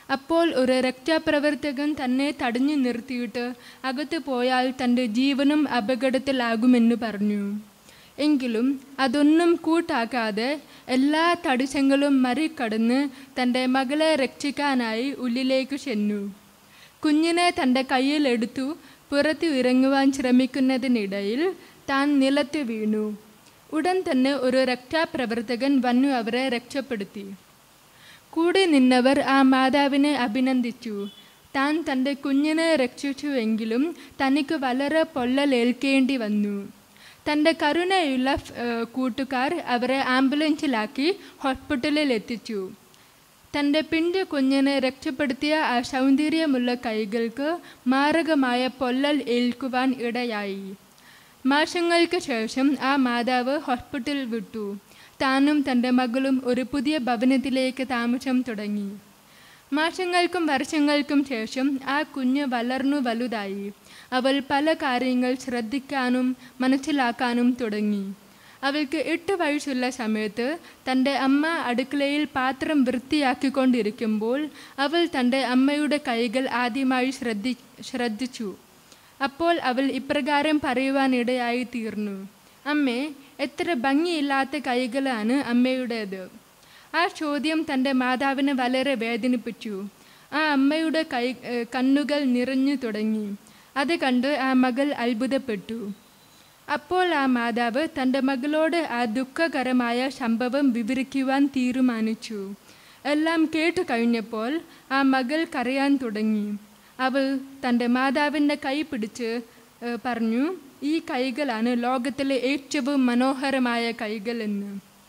അപ്പോൾ ഒരു രക്ഷാപ്രവർത്തകൻ തന്നെ തടഞ്ഞു നിർത്തിയിട്ട് അകത്ത് പോയാൽ തൻ്റെ ജീവനും അപകടത്തിലാകുമെന്ന് പറഞ്ഞു. എങ്കിലും അതൊന്നും കൂട്ടാക്കാതെ എല്ലാ തടസ്സങ്ങളും മറികടന്ന് തൻ്റെ മകളെ രക്ഷിക്കാനായി ഉള്ളിലേക്ക് ചെന്നു. കുഞ്ഞിനെ തൻ്റെ കയ്യിലെടുത്തു പുറത്തു ഇറങ്ങുവാൻ ശ്രമിക്കുന്നതിനിടയിൽ താൻ നിലത്ത് വീണു. ഉടൻ തന്നെ ഒരു രക്ഷാപ്രവർത്തകൻ വന്നു അവരെ രക്ഷപ്പെടുത്തി. കൂടെ നിന്നവർ ആ മാതാവിനെ അഭിനന്ദിച്ചു. താൻ തൻ്റെ കുഞ്ഞിനെ രക്ഷിച്ചുവെങ്കിലും തനിക്ക് വളരെ പൊള്ളലേൽക്കേണ്ടി വന്നു. തൻ്റെ കരുണയുള്ള കൂട്ടുകാർ അവരെ ആംബുലൻസിലാക്കി ഹോസ്പിറ്റലിൽ എത്തിച്ചു. തൻ്റെ പിഞ്ചു കുഞ്ഞിനെ രക്ഷപ്പെടുത്തിയ ആ സൗന്ദര്യമുള്ള കൈകൾക്ക് മാരകമായ പൊള്ളൽ ഏൽക്കുവാൻ ഇടയായി. മാസങ്ങൾക്ക് ശേഷം ആ മാതാവ് ഹോസ്പിറ്റൽ വിട്ടു. താനും തൻ്റെ മകളും ഒരു പുതിയ ഭവനത്തിലേക്ക് താമസം തുടങ്ങി. മാസങ്ങൾക്കും വർഷങ്ങൾക്കും ശേഷം ആ കുഞ്ഞ് വളർന്നു വലുതായി. അവൾ പല കാര്യങ്ങൾ ശ്രദ്ധിക്കാനും മനസ്സിലാക്കാനും തുടങ്ങി. അവൾക്ക് എട്ട് വയസ്സുള്ള സമയത്ത് തൻ്റെ അമ്മ അടുക്കളയിൽ പാത്രം വൃത്തിയാക്കിക്കൊണ്ടിരിക്കുമ്പോൾ അവൾ തൻ്റെ അമ്മയുടെ കൈകൾ ആദ്യമായി ശ്രദ്ധി ശ്രദ്ധിച്ചു. അപ്പോൾ അവൾ ഇപ്രകാരം പറയുവാനിടയായി തീർന്നു: അമ്മേ, എത്ര ഭംഗിയില്ലാത്ത കൈകളാണ് അമ്മയുടേത്. ആ ചോദ്യം തൻ്റെ മാതാവിനെ വളരെ വേദനിപ്പിച്ചു. ആ അമ്മയുടെ കൈ കണ്ണുകൾ നിറഞ്ഞു തുടങ്ങി. അത് കണ്ട് ആ മകൾ അത്ഭുതപ്പെട്ടു. അപ്പോൾ ആ മാതാവ് തൻ്റെ മകളോട് ആ ദുഃഖകരമായ സംഭവം വിവരിക്കുവാൻ തീരുമാനിച്ചു. എല്ലാം കേട്ടു കഴിഞ്ഞപ്പോൾ ആ മകൾ കരയാൻ തുടങ്ങി. അവൾ തൻ്റെ മാതാവിൻ്റെ കൈ പിടിച്ച് പറഞ്ഞു: ഈ കൈകളാണ് ലോകത്തിലെ ഏറ്റവും മനോഹരമായ കൈകൾ എന്ന്.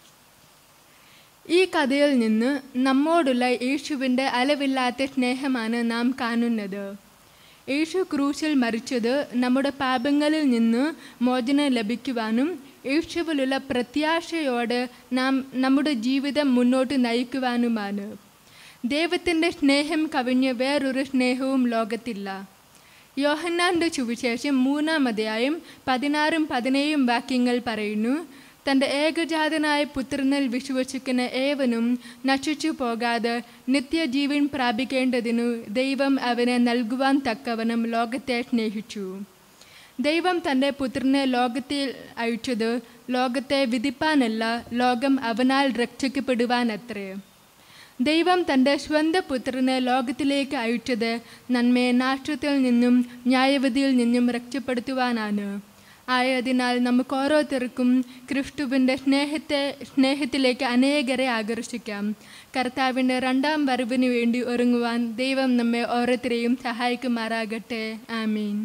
ഈ കഥയിൽ നിന്ന് നമ്മോടുള്ള യേശുവിൻ്റെ അളവില്ലാത്ത സ്നേഹമാണ് നാം കാണുന്നത്. യേശു ക്രൂശിൽ മരിച്ചത് നമ്മുടെ പാപങ്ങളിൽ നിന്ന് മോചനം ലഭിക്കുവാനും യേശുവിലുള്ള പ്രത്യാശയോടെ നാം നമ്മുടെ ജീവിതം മുന്നോട്ട് നയിക്കുവാനുമാണ്. ദൈവത്തിൻ്റെ സ്നേഹം കവിഞ്ഞ് വേറൊരു സ്നേഹവും ലോകത്തില്ല. യോഹന്നാൻ്റെ സുവിശേഷം മൂന്നാം അധ്യായം പതിനാറും പതിനേഴും വാക്യങ്ങൾ പറയുന്നു: തൻ്റെ ഏകജാതനായ പുത്രനിൽ വിശ്വസിക്കുന്ന ഏവനും നശിച്ചു പോകാതെ നിത്യജീവൻ പ്രാപിക്കേണ്ടതിനു ദൈവം അവനെ നൽകുവാൻ തക്കവണ്ണം ലോകത്തെ സ്നേഹിച്ചു. ദൈവം തൻ്റെ പുത്രനെ ലോകത്തിൽ അയച്ചത് ലോകത്തെ വിധിപ്പാനല്ല, ലോകം അവനാൽ രക്ഷിക്കപ്പെടുവാനത്രേ. ദൈവം തൻ്റെ സ്വന്തം പുത്രനെ ലോകത്തിലേക്ക് അയച്ചത് നന്മയെ നാശത്തിൽ നിന്നും ന്യായവിധിയിൽ നിന്നും രക്ഷപ്പെടുത്തുവാനാണ്. ആയതിനാൽ നമുക്ക് ഓരോരുത്തർക്കും ക്രിസ്തുവിൻ്റെ സ്നേഹത്തെ സ്നേഹത്തിലേക്ക് അനേകരെ ആകർഷിക്കാം. കർത്താവിൻ്റെ രണ്ടാം വരവിന് വേണ്ടി ഒരുങ്ങുവാൻ ദൈവം നമ്മെ ഓരോരുത്തരെയും സഹായിക്കുമാറാകട്ടെ. ആമീൻ.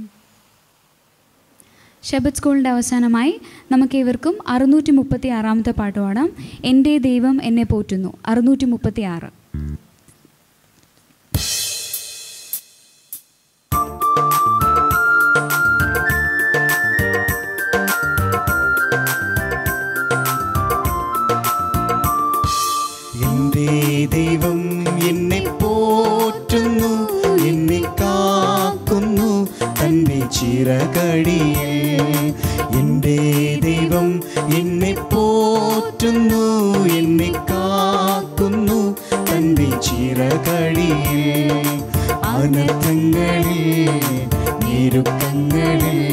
ശബത്ത് സ്കൂളിൻ്റെ അവസാനമായി നമുക്കേവർക്കും അറുന്നൂറ്റി മുപ്പത്തി ആറാമത്തെ പാട്ട് പാടാം. എൻ്റെ ദൈവം എന്നെ പോറ്റുന്നു. അറുന്നൂറ്റി മുപ്പത്തി ആറ്. എൻ്റെ ദൈവം എന്നെ പോറ്റുന്നു, എന്നെ കാക്കുന്നു തൻ്റെ ചിറകടിയിൽ. എൻ്റെ ദൈവം എന്നെ പോറ്റുന്നു, എന്നെ കാക്കുന്നു തൻ്റെ ചിറകടിയിൽ. അനർത്ഥങ്ങളിൽ ഞെരുക്കങ്ങളിൽ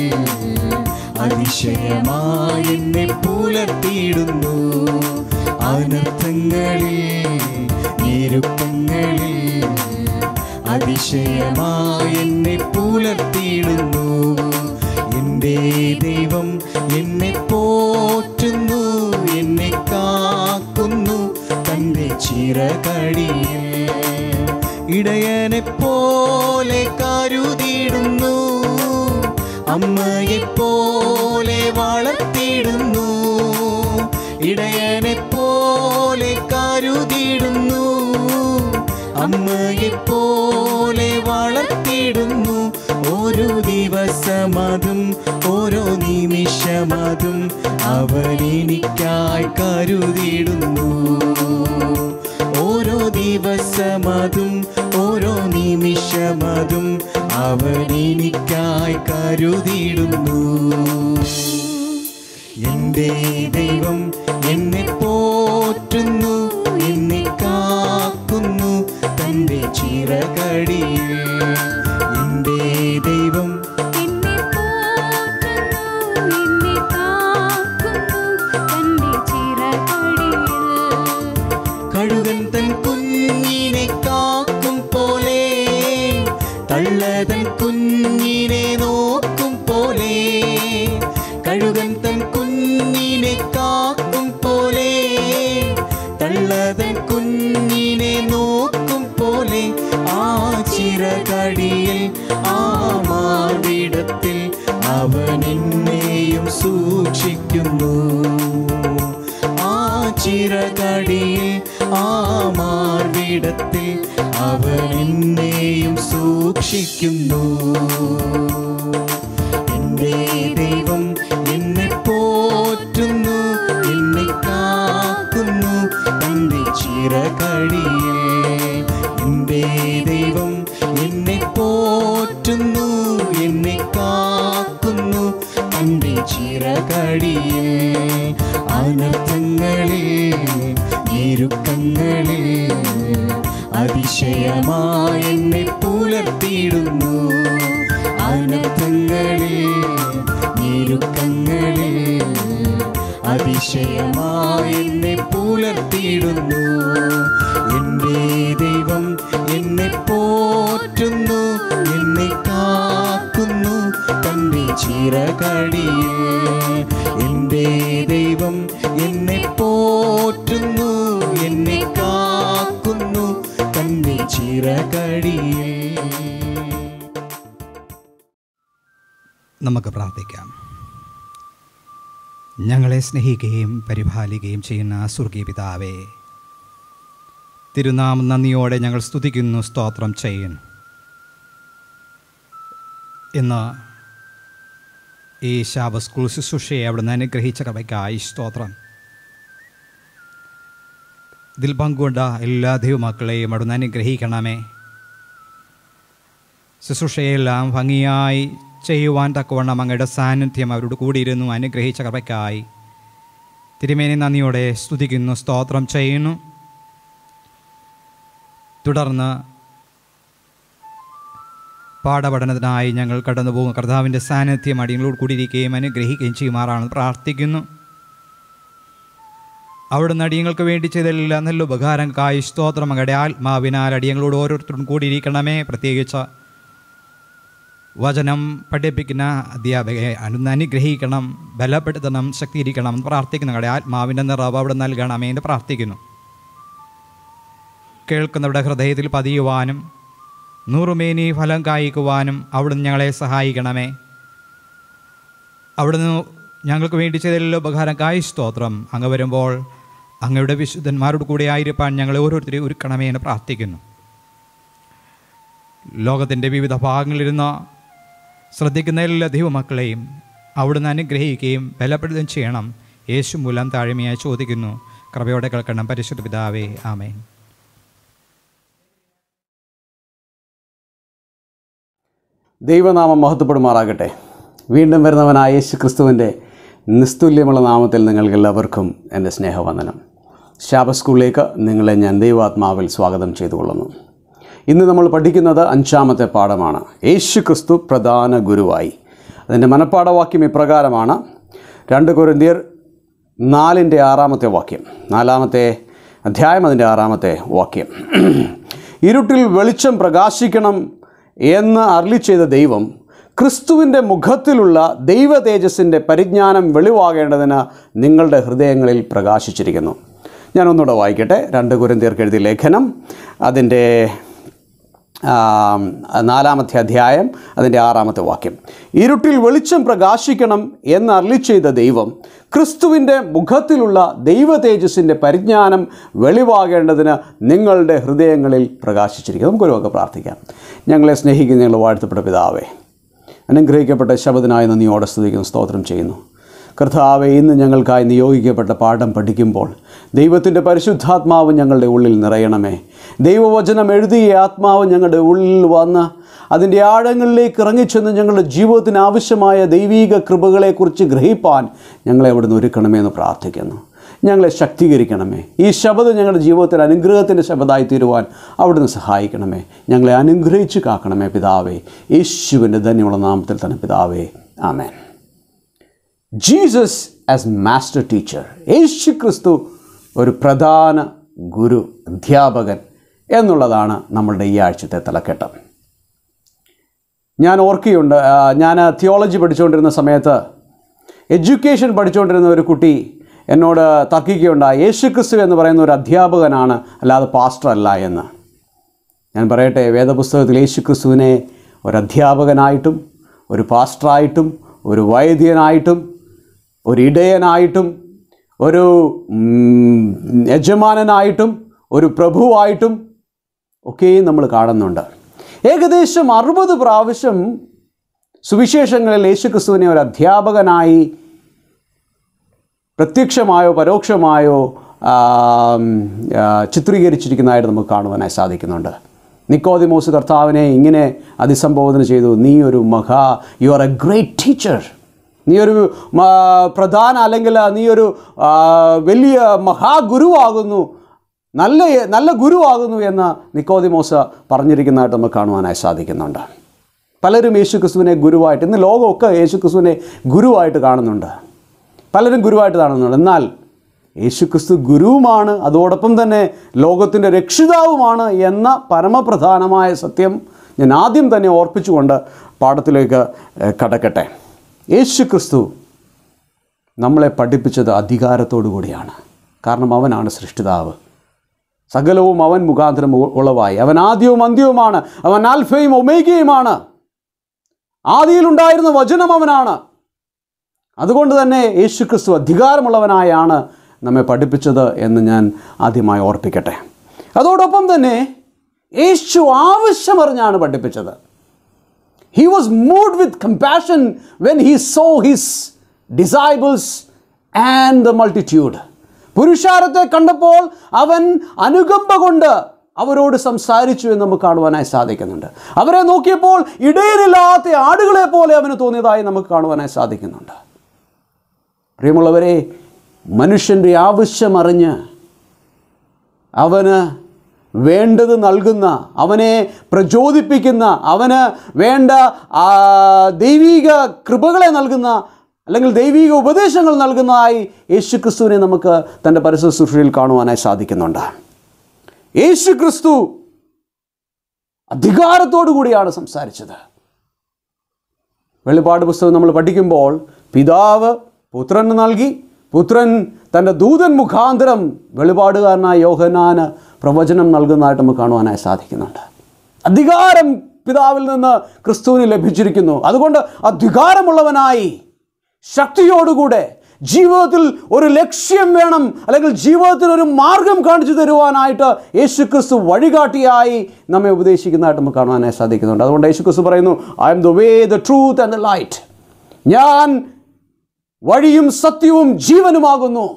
അതിശയമായി എന്നെ പുലർത്തിയിടുന്നു. അനർത്ഥങ്ങളിൽ ഞെരുക്കങ്ങളിൽ അതിശയമായി എന്നെ പുലർത്തിയിടുന്നു. എൻ്റെ ദൈവം എന്നെ പോറ്റുന്നു, എന്നെ കാക്കുന്നു തൻ്റെ ചിറകടിയിൽ. ഇടയനെ പോലെ കരുതിയിടുന്നു, അമ്മയെപ്പോലെ വളർത്തിയിടുന്നു. ഇടയനെ പോലെ കരുതിയിടുന്നു, അമ്മയെപ്പോലെ വളർത്തിയിടുന്നു. ഓരോ ദിവസമതും ഓരോ നിമിഷമതും അവനെനിക്കായി കരുതിയിടുന്നു. ഓരോ ദിവസമതും ഓരോ നിമിഷമതും അവനെനിക്കായി കരുതിയിടുന്നു. എൻ്റെ ദൈവം എന്നെ പോറ്റുന്നു, എന്നെ കാക്കുന്നു തൻ്റെ ചിറ എൻ്റെ ദൈവം എന്നെ പോറ്റുന്നു, എന്നെ കാക്കുന്നു തന്റെ ചിറകടിയിൽ. കഴുകൻ തൻ കുഞ്ഞിനെ കാക്കും പോലെ, തള്ളതൻ കുഞ്ഞിനെ നോക്കും പോലെ, കഴുകൻ തൻ കുഞ്ഞിനെ കാക്കും പോലെ, തള്ളതൻ കുഞ്ഞിനെ നോക്കും പോലെ, ആ ചിറകടിയിൽ ആ മാർവിടത്തിൽ അവൻ എന്നെയും സൂക്ഷിക്കുന്നു. ആ ചിറകടിയിൽ ആ മാർവിടത്തിൽ അവൻ എന്നെയും സൂക്ഷിക്കുന്നു. എൻ്റെ ദൈവം എന്നെ പോറ്റുന്നു, എന്നെ കാക്കുന്നു തൻ്റെ ചിറകടിയിൽ. എൻ്റെ ദൈവം എന്നെ പോറ്റുന്നു, എന്നെ കാക്കുന്നു തൻ്റെ ചിറകടിയിൽ. അനർത്ഥങ്ങളിൽ ഞെരുക്കങ്ങളിൽ അതിശയമായി എന്നെ പുലർത്തിയിടുന്നു. അനർത്ഥങ്ങളിൽ ഞെരുക്കങ്ങളിൽ അതിശയമായി എന്നെ പുലർത്തിയിടുന്നു. എൻ്റെ ദൈവം എന്നെ പോറ്റുന്നു, എന്നെ കാക്കുന്നു തൻ്റെ ചിറകടിയിൽ. എൻ്റെ ദൈവം എന്നെ പോറ്റുന്നു, എന്നെ കാക്കുന്നു തൻ്റെ ചിറകടിയിൽ. നമുക്ക് പ്രാർത്ഥിക്കാം. ഞങ്ങളെ സ്നേഹിക്കുകയും പരിപാലിക്കുകയും ചെയ്യുന്ന സ്വർഗീയ പിതാവേ, തിരുനാമം നന്ദിയോടെ ഞങ്ങൾ സ്തുതിക്കുന്നു, സ്തോത്രം ചെയ്യുന്നു. ഇന്ന് ഈ ശാബ സ്കൂൾ ശുശ്രൂഷയെ അവിടുന്ന് അനുഗ്രഹിച്ച കൃപയ്ക്കായി സ്തോത്രം. ഇതിൽ പങ്കുകൊണ്ട എല്ലാ ദൈവമക്കളെയും അവിടുന്ന് അനുഗ്രഹിക്കണമേ. ശുശ്രൂഷയെല്ലാം ഭംഗിയായി ചെയ്യുവാൻ തക്കവണ്ണം അങ്ങയുടെ സാന്നിധ്യം അവരോട് കൂടിയിരുന്നു. അനുഗ്രഹിച്ച കൃപയ്ക്കായി തിരുമേനി നന്ദിയോടെ സ്തുതിക്കുന്നു, സ്തോത്രം ചെയ്യുന്നു. തുടർന്ന് പാഠപഠനത്തിനായി ഞങ്ങൾ കടന്നു പോകും കർത്താവിൻ്റെ സാന്നിധ്യം അടിയങ്ങളോട് കൂടിയിരിക്കുകയും അനുഗ്രഹിക്കുകയും ചെയ്യുമാറാണെന്ന് പ്രാർത്ഥിക്കുന്നു. അവിടുന്ന് അടിയങ്ങൾക്ക് വേണ്ടി ചെയ്തെല്ലാം നല്ല ഉപകാരങ്ങൾക്കായി സ്തോത്രം. അങ്ങയുടെ ആത്മാവിനാൽ അടിയങ്ങളോട് ഓരോരുത്തരും കൂടിയിരിക്കണമേ. പ്രത്യേകിച്ച് വചനം പഠിപ്പിക്കുന്ന അധ്യാപകയെ അന്ന് അനുഗ്രഹിക്കണം, ബലപ്പെടുത്തണം, ശക്തിയിരിക്കണം എന്ന് പ്രാർത്ഥിക്കുന്നു. ഞങ്ങളുടെ ആത്മാവിൻ്റെ നിറവ് അവിടെ നൽകണമേ എന്ന് പ്രാർത്ഥിക്കുന്നു. കേൾക്കുന്നവരുടെ ഹൃദയത്തിൽ പതിയുവാനും നൂറുമേനി ഫലം കായ്ക്കുവാനും അവിടുന്ന് ഞങ്ങളെ സഹായിക്കണമേ. അവിടുന്ന് ഞങ്ങൾക്ക് വേണ്ടി ചെയ്തെല്ലാം ഉപകാരക്കായി സ്തോത്രം. അങ്ങ് വരുമ്പോൾ അങ്ങയുടെ വിശുദ്ധന്മാരോട് കൂടെ ആയിരിക്കാൻ ഞങ്ങളെ ഓരോരുത്തരെയും ഒരുക്കണമേ എന്ന് പ്രാർത്ഥിക്കുന്നു. ലോകത്തിൻ്റെ വിവിധ ഭാഗങ്ങളിലിരുന്ന് ശ്രദ്ധിക്കുന്ന എല്ലാ ദൈവമക്കളെയും അവിടുന്ന് അനുഗ്രഹിക്കുകയും ബലപ്പെടുത്തുകയും ചെയ്യണം. യേശു മൂലം താഴ്മയായി ചോദിക്കുന്നു. കൃപയോടെ കേൾക്കണം പരിശുദ്ധ പിതാവേ, ആമേൻ. ദൈവനാമം മഹത്വപ്പെടുമാറാകട്ടെ. വീണ്ടും വരുന്നവനായ യേശു ക്രിസ്തുവിൻ്റെ നിസ്തുല്യമുള്ള നാമത്തിൽ നിങ്ങൾക്കെല്ലാവർക്കും എൻ്റെ സ്നേഹവന്ദനം. ശാബ സ്കൂളിലേക്ക് നിങ്ങളെ ഞാൻ ദൈവാത്മാവിൽ സ്വാഗതം ചെയ്തുകൊള്ളുന്നു. ഇന്ന് നമ്മൾ പഠിക്കുന്നത് അഞ്ചാമത്തെ പാഠമാണ്, യേശു ക്രിസ്തു പ്രധാന ഗുരുവായി. അതിൻ്റെ മനഃപ്പാഠവാക്യം ഇപ്രകാരമാണ്. രണ്ട് കൊരിന്ത്യർ നാലിൻ്റെ ആറാമത്തെ വാക്യം, നാലാമത്തെ അധ്യായം അതിൻ്റെ ആറാമത്തെ വാക്യം. ഇരുട്ടിൽ വെളിച്ചം പ്രകാശിക്കണം എന്ന് അരുളി ചെയ്ത ദൈവം ക്രിസ്തുവിൻ്റെ മുഖത്തിലുള്ള ദൈവ തേജസ്സിൻ്റെ പരിജ്ഞാനം വെളിവാകേണ്ടതിന് നിങ്ങളുടെ ഹൃദയങ്ങളിൽ പ്രകാശിച്ചിരിക്കുന്നു. ഞാനൊന്നുകൂടെ വായിക്കട്ടെ. രണ്ട് കൊരിന്ത്യർക്ക് എഴുതിയ ലേഖനം അതിൻ്റെ നാലാമത്തെ അധ്യായം അതിൻ്റെ ആറാമത്തെ വാക്യം. ഇരുട്ടിൽ വെളിച്ചം പ്രകാശിക്കണം എന്ന് അരുളി ചെയ്ത ദൈവം ക്രിസ്തുവിൻ്റെ മുഖത്തിലുള്ള ദൈവ തേജസ്സിൻ്റെ പരിജ്ഞാനം വെളിവാകേണ്ടതിന് നിങ്ങളുടെ ഹൃദയങ്ങളിൽ പ്രകാശിച്ചിരിക്കുന്നു. നമുക്കൊരു വക പ്രാർത്ഥിക്കാം. ഞങ്ങളെ സ്നേഹിക്കുന്ന ഞങ്ങൾ വാഴ്ത്തപ്പെട്ട പിതാവേ, അനുഗ്രഹിക്കപ്പെട്ട ശബ്ദത്തിനായി നന്ദിയോടെ സ്തുതിക്കുന്നു, സ്തോത്രം ചെയ്യുന്നു. കർത്താവേ, ഇന്ന് ഞങ്ങൾക്കായി നിയോഗിക്കപ്പെട്ട പാഠം പഠിക്കുമ്പോൾ ദൈവത്തിൻ്റെ പരിശുദ്ധാത്മാവ് ഞങ്ങളുടെ ഉള്ളിൽ നിറയണമേ. ദൈവവചനം എഴുതിയ ആത്മാവ് ഞങ്ങളുടെ ഉള്ളിൽ വന്ന് അതിൻ്റെ ആഴങ്ങളിലേക്ക് ഇറങ്ങിച്ചെന്ന് ഞങ്ങളുടെ ജീവിതത്തിന് ആവശ്യമായ ദൈവീക കൃപകളെക്കുറിച്ച് ഗ്രഹിപ്പാൻ ഞങ്ങളെ അവിടുന്ന് ഒരുക്കണമേ എന്ന് പ്രാർത്ഥിക്കുന്നു. ഞങ്ങളെ ശക്തീകരിക്കണമേ. ഈ ശബദം ഞങ്ങളുടെ ജീവിതത്തിൽ അനുഗ്രഹത്തിൻ്റെ ശബദമായി തീരുവാൻ അവിടുന്ന് സഹായിക്കണമേ. ഞങ്ങളെ അനുഗ്രഹിച്ച് കാക്കണമേ പിതാവേ. യേശുവിൻ്റെ ധന്യമുള്ള നാമത്തിൽ തന്നെ പിതാവേ, ആമേൻ. Jesus as master teacher. യേശു ക്രിസ്തു ഒരു പ്രധാന ഗുരു, അധ്യാപകൻ എന്നുള്ളതാണ് നമ്മളുടെ ഈ ആഴ്ചത്തെ തലക്കെട്ട്. ഞാൻ ഓർക്കുകയുണ്ട്, ഞാൻ തിയോളജി പഠിച്ചുകൊണ്ടിരുന്ന സമയത്ത് എഡ്യൂക്കേഷൻ പഠിച്ചുകൊണ്ടിരുന്ന ഒരു കുട്ടി എന്നോട് തർക്കിക്കുകയുണ്ടായി, യേശു ക്രിസ്തു എന്ന് പറയുന്ന ഒരു അധ്യാപകനാണ്, അല്ലാതെ പാസ്റ്റർ അല്ല എന്ന്. ഞാൻ പറയട്ടെ, വേദപുസ്തകത്തിൽ യേശു ക്രിസ്തുവിനെ ഒരു അധ്യാപകനായിട്ടും ഒരു പാസ്റ്ററായിട്ടും ഒരു വൈദ്യനായിട്ടും ഒരു ഇടയനായിട്ടും ഒരു യജമാനനായിട്ടും ഒരു പ്രഭുവായിട്ടും ഒക്കെയും നമ്മൾ കാണുന്നുണ്ട്. ഏകദേശം അറുപത് പ്രാവശ്യം സുവിശേഷങ്ങളിൽ യേശു ക്രിസ്തുവിനെ ഒരു അധ്യാപകനായി പ്രത്യക്ഷമായോ പരോക്ഷമായോ ചിത്രീകരിച്ചിരിക്കുന്നതായിട്ട് നമുക്ക് കാണുവാനായി സാധിക്കുന്നുണ്ട്. നിക്കോദിമോസ് കർത്താവിനെ ഇങ്ങനെ അഭിസംബോധന ചെയ്തു, നീ ഒരു മഹാ you are a great teacher, നീ ഒരു പ്രധാന അല്ലെങ്കിൽ നീ ഒരു വലിയ മഹാഗുരുവാകുന്നു, നല്ല നല്ല ഗുരുവാകുന്നു എന്ന് നിക്കോദിമോസ് പറഞ്ഞിരിക്കുന്നതായിട്ട് നമുക്ക് കാണുവാനായി സാധിക്കുന്നുണ്ട്. പലരും യേശു ക്രിസ്തുവിനെ ഗുരുവായിട്ട്, ഇന്ന് ലോകമൊക്കെ യേശു ക്രിസ്തുവിനെ ഗുരുവായിട്ട് കാണുന്നുണ്ട്, പലരും ഗുരുവായിട്ട് കാണുന്നുണ്ട്. എന്നാൽ യേശു ക്രിസ്തു ഗുരുവുമാണ്, അതോടൊപ്പം തന്നെ ലോകത്തിൻ്റെ രക്ഷിതാവുമാണ് എന്ന പരമപ്രധാനമായ സത്യം ഞാൻ ആദ്യം തന്നെ ഓർപ്പിച്ചുകൊണ്ട് പാഠത്തിലേക്ക് കടക്കട്ടെ. യേശു ക്രിസ്തു നമ്മളെ പഠിപ്പിച്ചത് അധികാരത്തോടു കൂടിയാണ്. കാരണം അവനാണ് സൃഷ്ടിതാവ്, സകലവും അവൻ മുഖാന്തരം ഉളവായി, അവൻ ആദ്യവും അന്ത്യവുമാണ്, അവൻ ആൽഫയും ഒമേഗയുമാണ്, ആദിയിലുണ്ടായിരുന്ന വചനം അവനാണ്. അതുകൊണ്ട് തന്നെ യേശു ക്രിസ്തു അധികാരമുള്ളവനായാണ് നമ്മെ പഠിപ്പിച്ചത് എന്ന് ഞാൻ ആദ്യമായി ഓർപ്പിക്കട്ടെ. അതോടൊപ്പം തന്നെ യേശു ആവശ്യമറിഞ്ഞാണ് പഠിപ്പിച്ചത്. He was moved with compassion when he saw his disciples and the multitude. പുരുഷാരത്തെ കണ്ടപ്പോൾ അവൻ അനുകമ്പ കൊണ്ട് അവരോട് സംസാരിച്ചു എന്ന് നമുക്ക് കാണുവാനായി സാധിക്കുന്നുണ്ട്. അവരെ നോക്കിയപ്പോൾ ഇടയനില്ലാത്ത ആടുകളെ പോലെ അവന് തോന്നിയതായി നമുക്ക് കാണുവാനായി സാധിക്കുന്നുണ്ട്. പ്രിയമുള്ളവരെ, മനുഷ്യൻ്റെ ആവശ്യമറിഞ്ഞ് അവന് വേണ്ടത് നൽകുന്ന, അവനെ പ്രചോദിപ്പിക്കുന്ന, അവന് വേണ്ട ദൈവിക കൃപകളെ നൽകുന്ന അല്ലെങ്കിൽ ദൈവിക ഉപദേശങ്ങൾ നൽകുന്നതായി യേശു ക്രിസ്തുവിനെ നമുക്ക് തൻ്റെ പരിശുദ്ധ ശുശ്രൂഷയിൽ കാണുവാനായി സാധിക്കുന്നുണ്ട്. യേശു ക്രിസ്തു അധികാരത്തോടു കൂടിയാണ് സംസാരിച്ചത്. വെളിപ്പാട് പുസ്തകം നമ്മൾ പഠിക്കുമ്പോൾ പിതാവ് പുത്രന് നൽകി, പുത്രൻ തൻ്റെ ദൂതൻ മുഖാന്തരം വെളിപാടുകാരനായ യോഹന്നാന് പ്രവചനം നൽകുന്നതായിട്ട് നമുക്ക് കാണുവാനായി സാധിക്കുന്നുണ്ട്. അധികാരം പിതാവിൽ നിന്ന് ക്രിസ്തുവിന് ലഭിച്ചിരിക്കുന്നു. അതുകൊണ്ട് അധികാരമുള്ളവനായി ശക്തിയോടുകൂടെ ജീവിതത്തിൽ ഒരു ലക്ഷ്യം വേണം, അല്ലെങ്കിൽ ജീവിതത്തിൽ ഒരു മാർഗം കാണിച്ചു തരുവാനായിട്ട് യേശു ക്രിസ്തു വഴികാട്ടിയായി നമ്മെ ഉപദേശിക്കുന്നതായിട്ട് നമുക്ക് കാണുവാനായി സാധിക്കുന്നുണ്ട്. അതുകൊണ്ട് യേശു ക്രിസ്തു പറയുന്നു, I am the way, the truth and the light. ഞാൻ വഴിയും സത്യവും ജീവനുമാകുന്നു.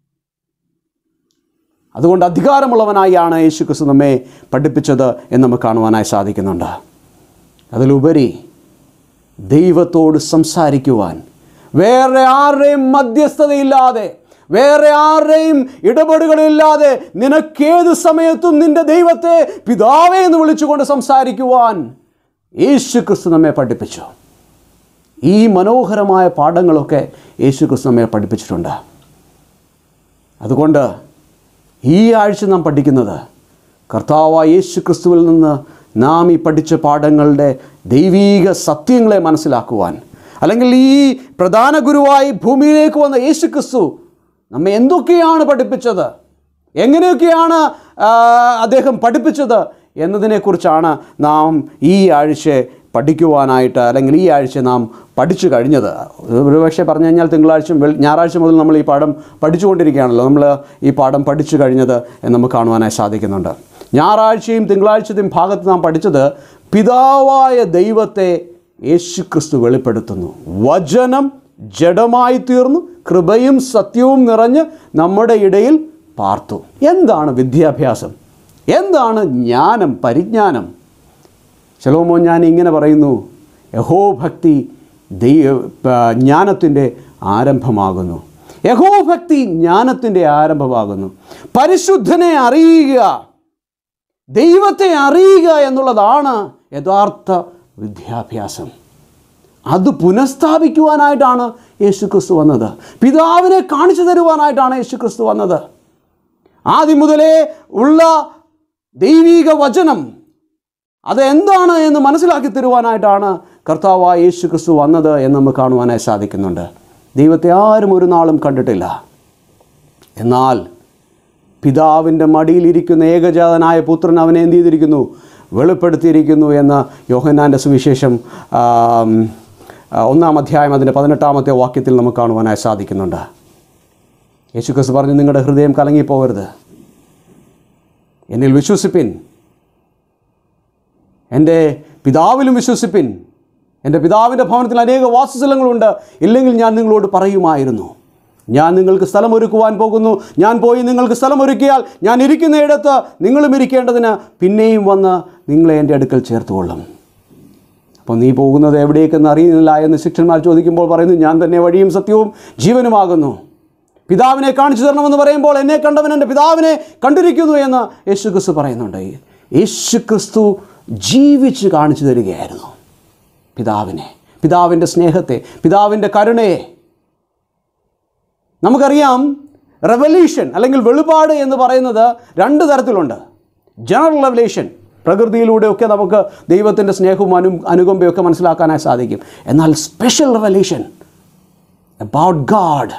അതുകൊണ്ട് അധികാരമുള്ളവനായാണ് യേശു ക്രിസ്തു നമ്മെ പഠിപ്പിച്ചത് എന്ന് നമുക്ക് കാണുവാനായി സാധിക്കുന്നുണ്ട്. അതിലുപരി ദൈവത്തോട് സംസാരിക്കുവാൻ വേറെ ആരുടെയും മധ്യസ്ഥതയില്ലാതെ, വേറെ ആരുടെയും ഇടപെടലുകളില്ലാതെ നിനക്കേത് സമയത്തും നിൻ്റെ ദൈവത്തെ പിതാവേ എന്ന് വിളിച്ചുകൊണ്ട് സംസാരിക്കുവാൻ യേശു ക്രിസ്തു നമ്മെ പഠിപ്പിച്ചു. ഈ മനോഹരമായ പാഠങ്ങളൊക്കെ യേശു ക്രിസ്തു നമ്മെ പഠിപ്പിച്ചിട്ടുണ്ട്. അതുകൊണ്ട് ഈ ആഴ്ച നാം പഠിക്കുന്നത് കർത്താവായ യേശു ക്രിസ്തുവിൽ നിന്ന് നാം ഈ പഠിച്ച പാഠങ്ങളുടെ ദൈവീക സത്യങ്ങളെ മനസ്സിലാക്കുവാൻ, അല്ലെങ്കിൽ ഈ പ്രധാന ഗുരുവായി ഭൂമിയിലേക്ക് വന്ന യേശു ക്രിസ്തു നമ്മെ എന്തൊക്കെയാണ് പഠിപ്പിച്ചത്, എങ്ങനെയൊക്കെയാണ് അദ്ദേഹം പഠിപ്പിച്ചത് എന്നതിനെക്കുറിച്ചാണ് നാം ഈ ആഴ്ച പഠിക്കുവാനായിട്ട്, അല്ലെങ്കിൽ ഈ ആഴ്ച നാം പഠിച്ചു കഴിഞ്ഞത്. ഒരുപക്ഷെ പറഞ്ഞു കഴിഞ്ഞാൽ തിങ്കളാഴ്ച ഞായറാഴ്ച മുതൽ നമ്മൾ ഈ പാഠം പഠിച്ചുകൊണ്ടിരിക്കുകയാണല്ലോ. നമ്മൾ ഈ പാഠം പഠിച്ചു കഴിഞ്ഞത് എന്ന് നമുക്ക് കാണുവാനായി സാധിക്കുന്നുണ്ട്. ഞായറാഴ്ചയും തിങ്കളാഴ്ചത്തെയും ഭാഗത്ത് നാം പഠിച്ചത് പിതാവായ ദൈവത്തെ യേശു ക്രിസ്തു വെളിപ്പെടുത്തുന്നു. വചനം ജഡമായി തീർന്നു, കൃപയും സത്യവും നിറഞ്ഞ് നമ്മുടെ ഇടയിൽ പാർത്തു. എന്താണ് വിദ്യാഭ്യാസം? എന്താണ് ജ്ഞാനം, പരിജ്ഞാനം? ശലോമോൻ ഞാൻ ഇങ്ങനെ പറയുന്നു, യഹോഭക്തി ദൈവ ജ്ഞാനത്തിൻ്റെ ആരംഭമാകുന്നു. യഹോഭക്തി ജ്ഞാനത്തിൻ്റെ ആരംഭമാകുന്നു. പരിശുദ്ധനെ അറിയുക, ദൈവത്തെ അറിയുക എന്നുള്ളതാണ് യഥാർത്ഥ വിദ്യാഭ്യാസം. അത് പുനഃസ്ഥാപിക്കുവാനായിട്ടാണ് യേശുക്രിസ്തു വന്നത്. പിതാവിനെ കാണിച്ചു തരുവാനായിട്ടാണ് യേശുക്രിസ്തു വന്നത്. ആദ്യം മുതലേ ഉള്ള ദൈവിക വചനം അത് എന്താണ് എന്ന് മനസ്സിലാക്കി തരുവാനായിട്ടാണ് കർത്താവായ യേശുക്രിസ്തു വന്നത് എന്ന് നമുക്ക് കാണുവാനായി സാധിക്കുന്നുണ്ട്. ദൈവത്തെ ആരും ഒരു നാളും കണ്ടിട്ടില്ല. എന്നാൽ പിതാവിൻ്റെ മടിയിലിരിക്കുന്ന ഏകജാതനായ പുത്രൻ അവനെ എന്ത് ചെയ്തിരിക്കുന്നു? വെളിപ്പെടുത്തിയിരിക്കുന്നു എന്ന് യോഹന്നാൻ്റെ സുവിശേഷം ഒന്നാം അധ്യായം അതിൻ്റെ പതിനെട്ടാമത്തെ വാക്യത്തിൽ നമുക്ക് കാണുവാനായി സാധിക്കുന്നുണ്ട്. യേശുക്രിസ്തു പറഞ്ഞു, നിങ്ങളുടെ ഹൃദയം കലങ്ങിപ്പോകരുത്, എന്നിൽ വിശ്വസിപ്പിൻ, എൻ്റെ പിതാവിലും വിശ്വസിപ്പിൻ. എൻ്റെ പിതാവിൻ്റെ ഭവനത്തിൽ അനേക വാസസ്ഥലങ്ങളുണ്ട്, ഇല്ലെങ്കിൽ ഞാൻ നിങ്ങളോട് പറയുമായിരുന്നു. ഞാൻ നിങ്ങൾക്ക് സ്ഥലം ഒരുക്കുവാൻ പോകുന്നു. ഞാൻ പോയി നിങ്ങൾക്ക് സ്ഥലം ഒരുക്കിയാൽ ഞാൻ ഇരിക്കുന്നയിടത്ത് നിങ്ങളും ഇരിക്കേണ്ടതിന് പിന്നെയും വന്ന് നിങ്ങളെ എൻ്റെ അടുക്കൽ ചേർത്തുകൊള്ളും. അപ്പോൾ നീ പോകുന്നത് എവിടേക്കെന്ന് അറിയുന്നില്ല എന്ന് ശിഷ്യന്മാർ ചോദിക്കുമ്പോൾ പറയുന്നു, ഞാൻ തന്നെ വഴിയും സത്യവും ജീവനുമാകുന്നു. പിതാവിനെ കാണിച്ചു തരണമെന്ന് പറയുമ്പോൾ എന്നെ കണ്ടവൻ എൻ്റെ പിതാവിനെ കണ്ടിരിക്കുന്നു എന്ന് യേശുക്രിസ്തു പറയുന്നുണ്ട്. യേശുക്രിസ്തു ജീവിച്ച് കാണിച്ചു തരികയായിരുന്നു പിതാവിനെ, പിതാവിൻ്റെ സ്നേഹത്തെ, പിതാവിൻ്റെ കരുണയെ. നമുക്കറിയാം, റെവല്യൂഷൻ അല്ലെങ്കിൽ വെളിപാട് എന്ന് പറയുന്നത് രണ്ട് തരത്തിലുണ്ട്. ജനറൽ റെവലേഷൻ, പ്രകൃതിയിലൂടെയൊക്കെ നമുക്ക് ദൈവത്തിൻ്റെ സ്നേഹവും അനു അനുകമ്പയൊക്കെ മനസ്സിലാക്കാനായി സാധിക്കും. എന്നാൽ സ്പെഷ്യൽ റെവലേഷൻ അബൌട്ട് ഗാഡ്,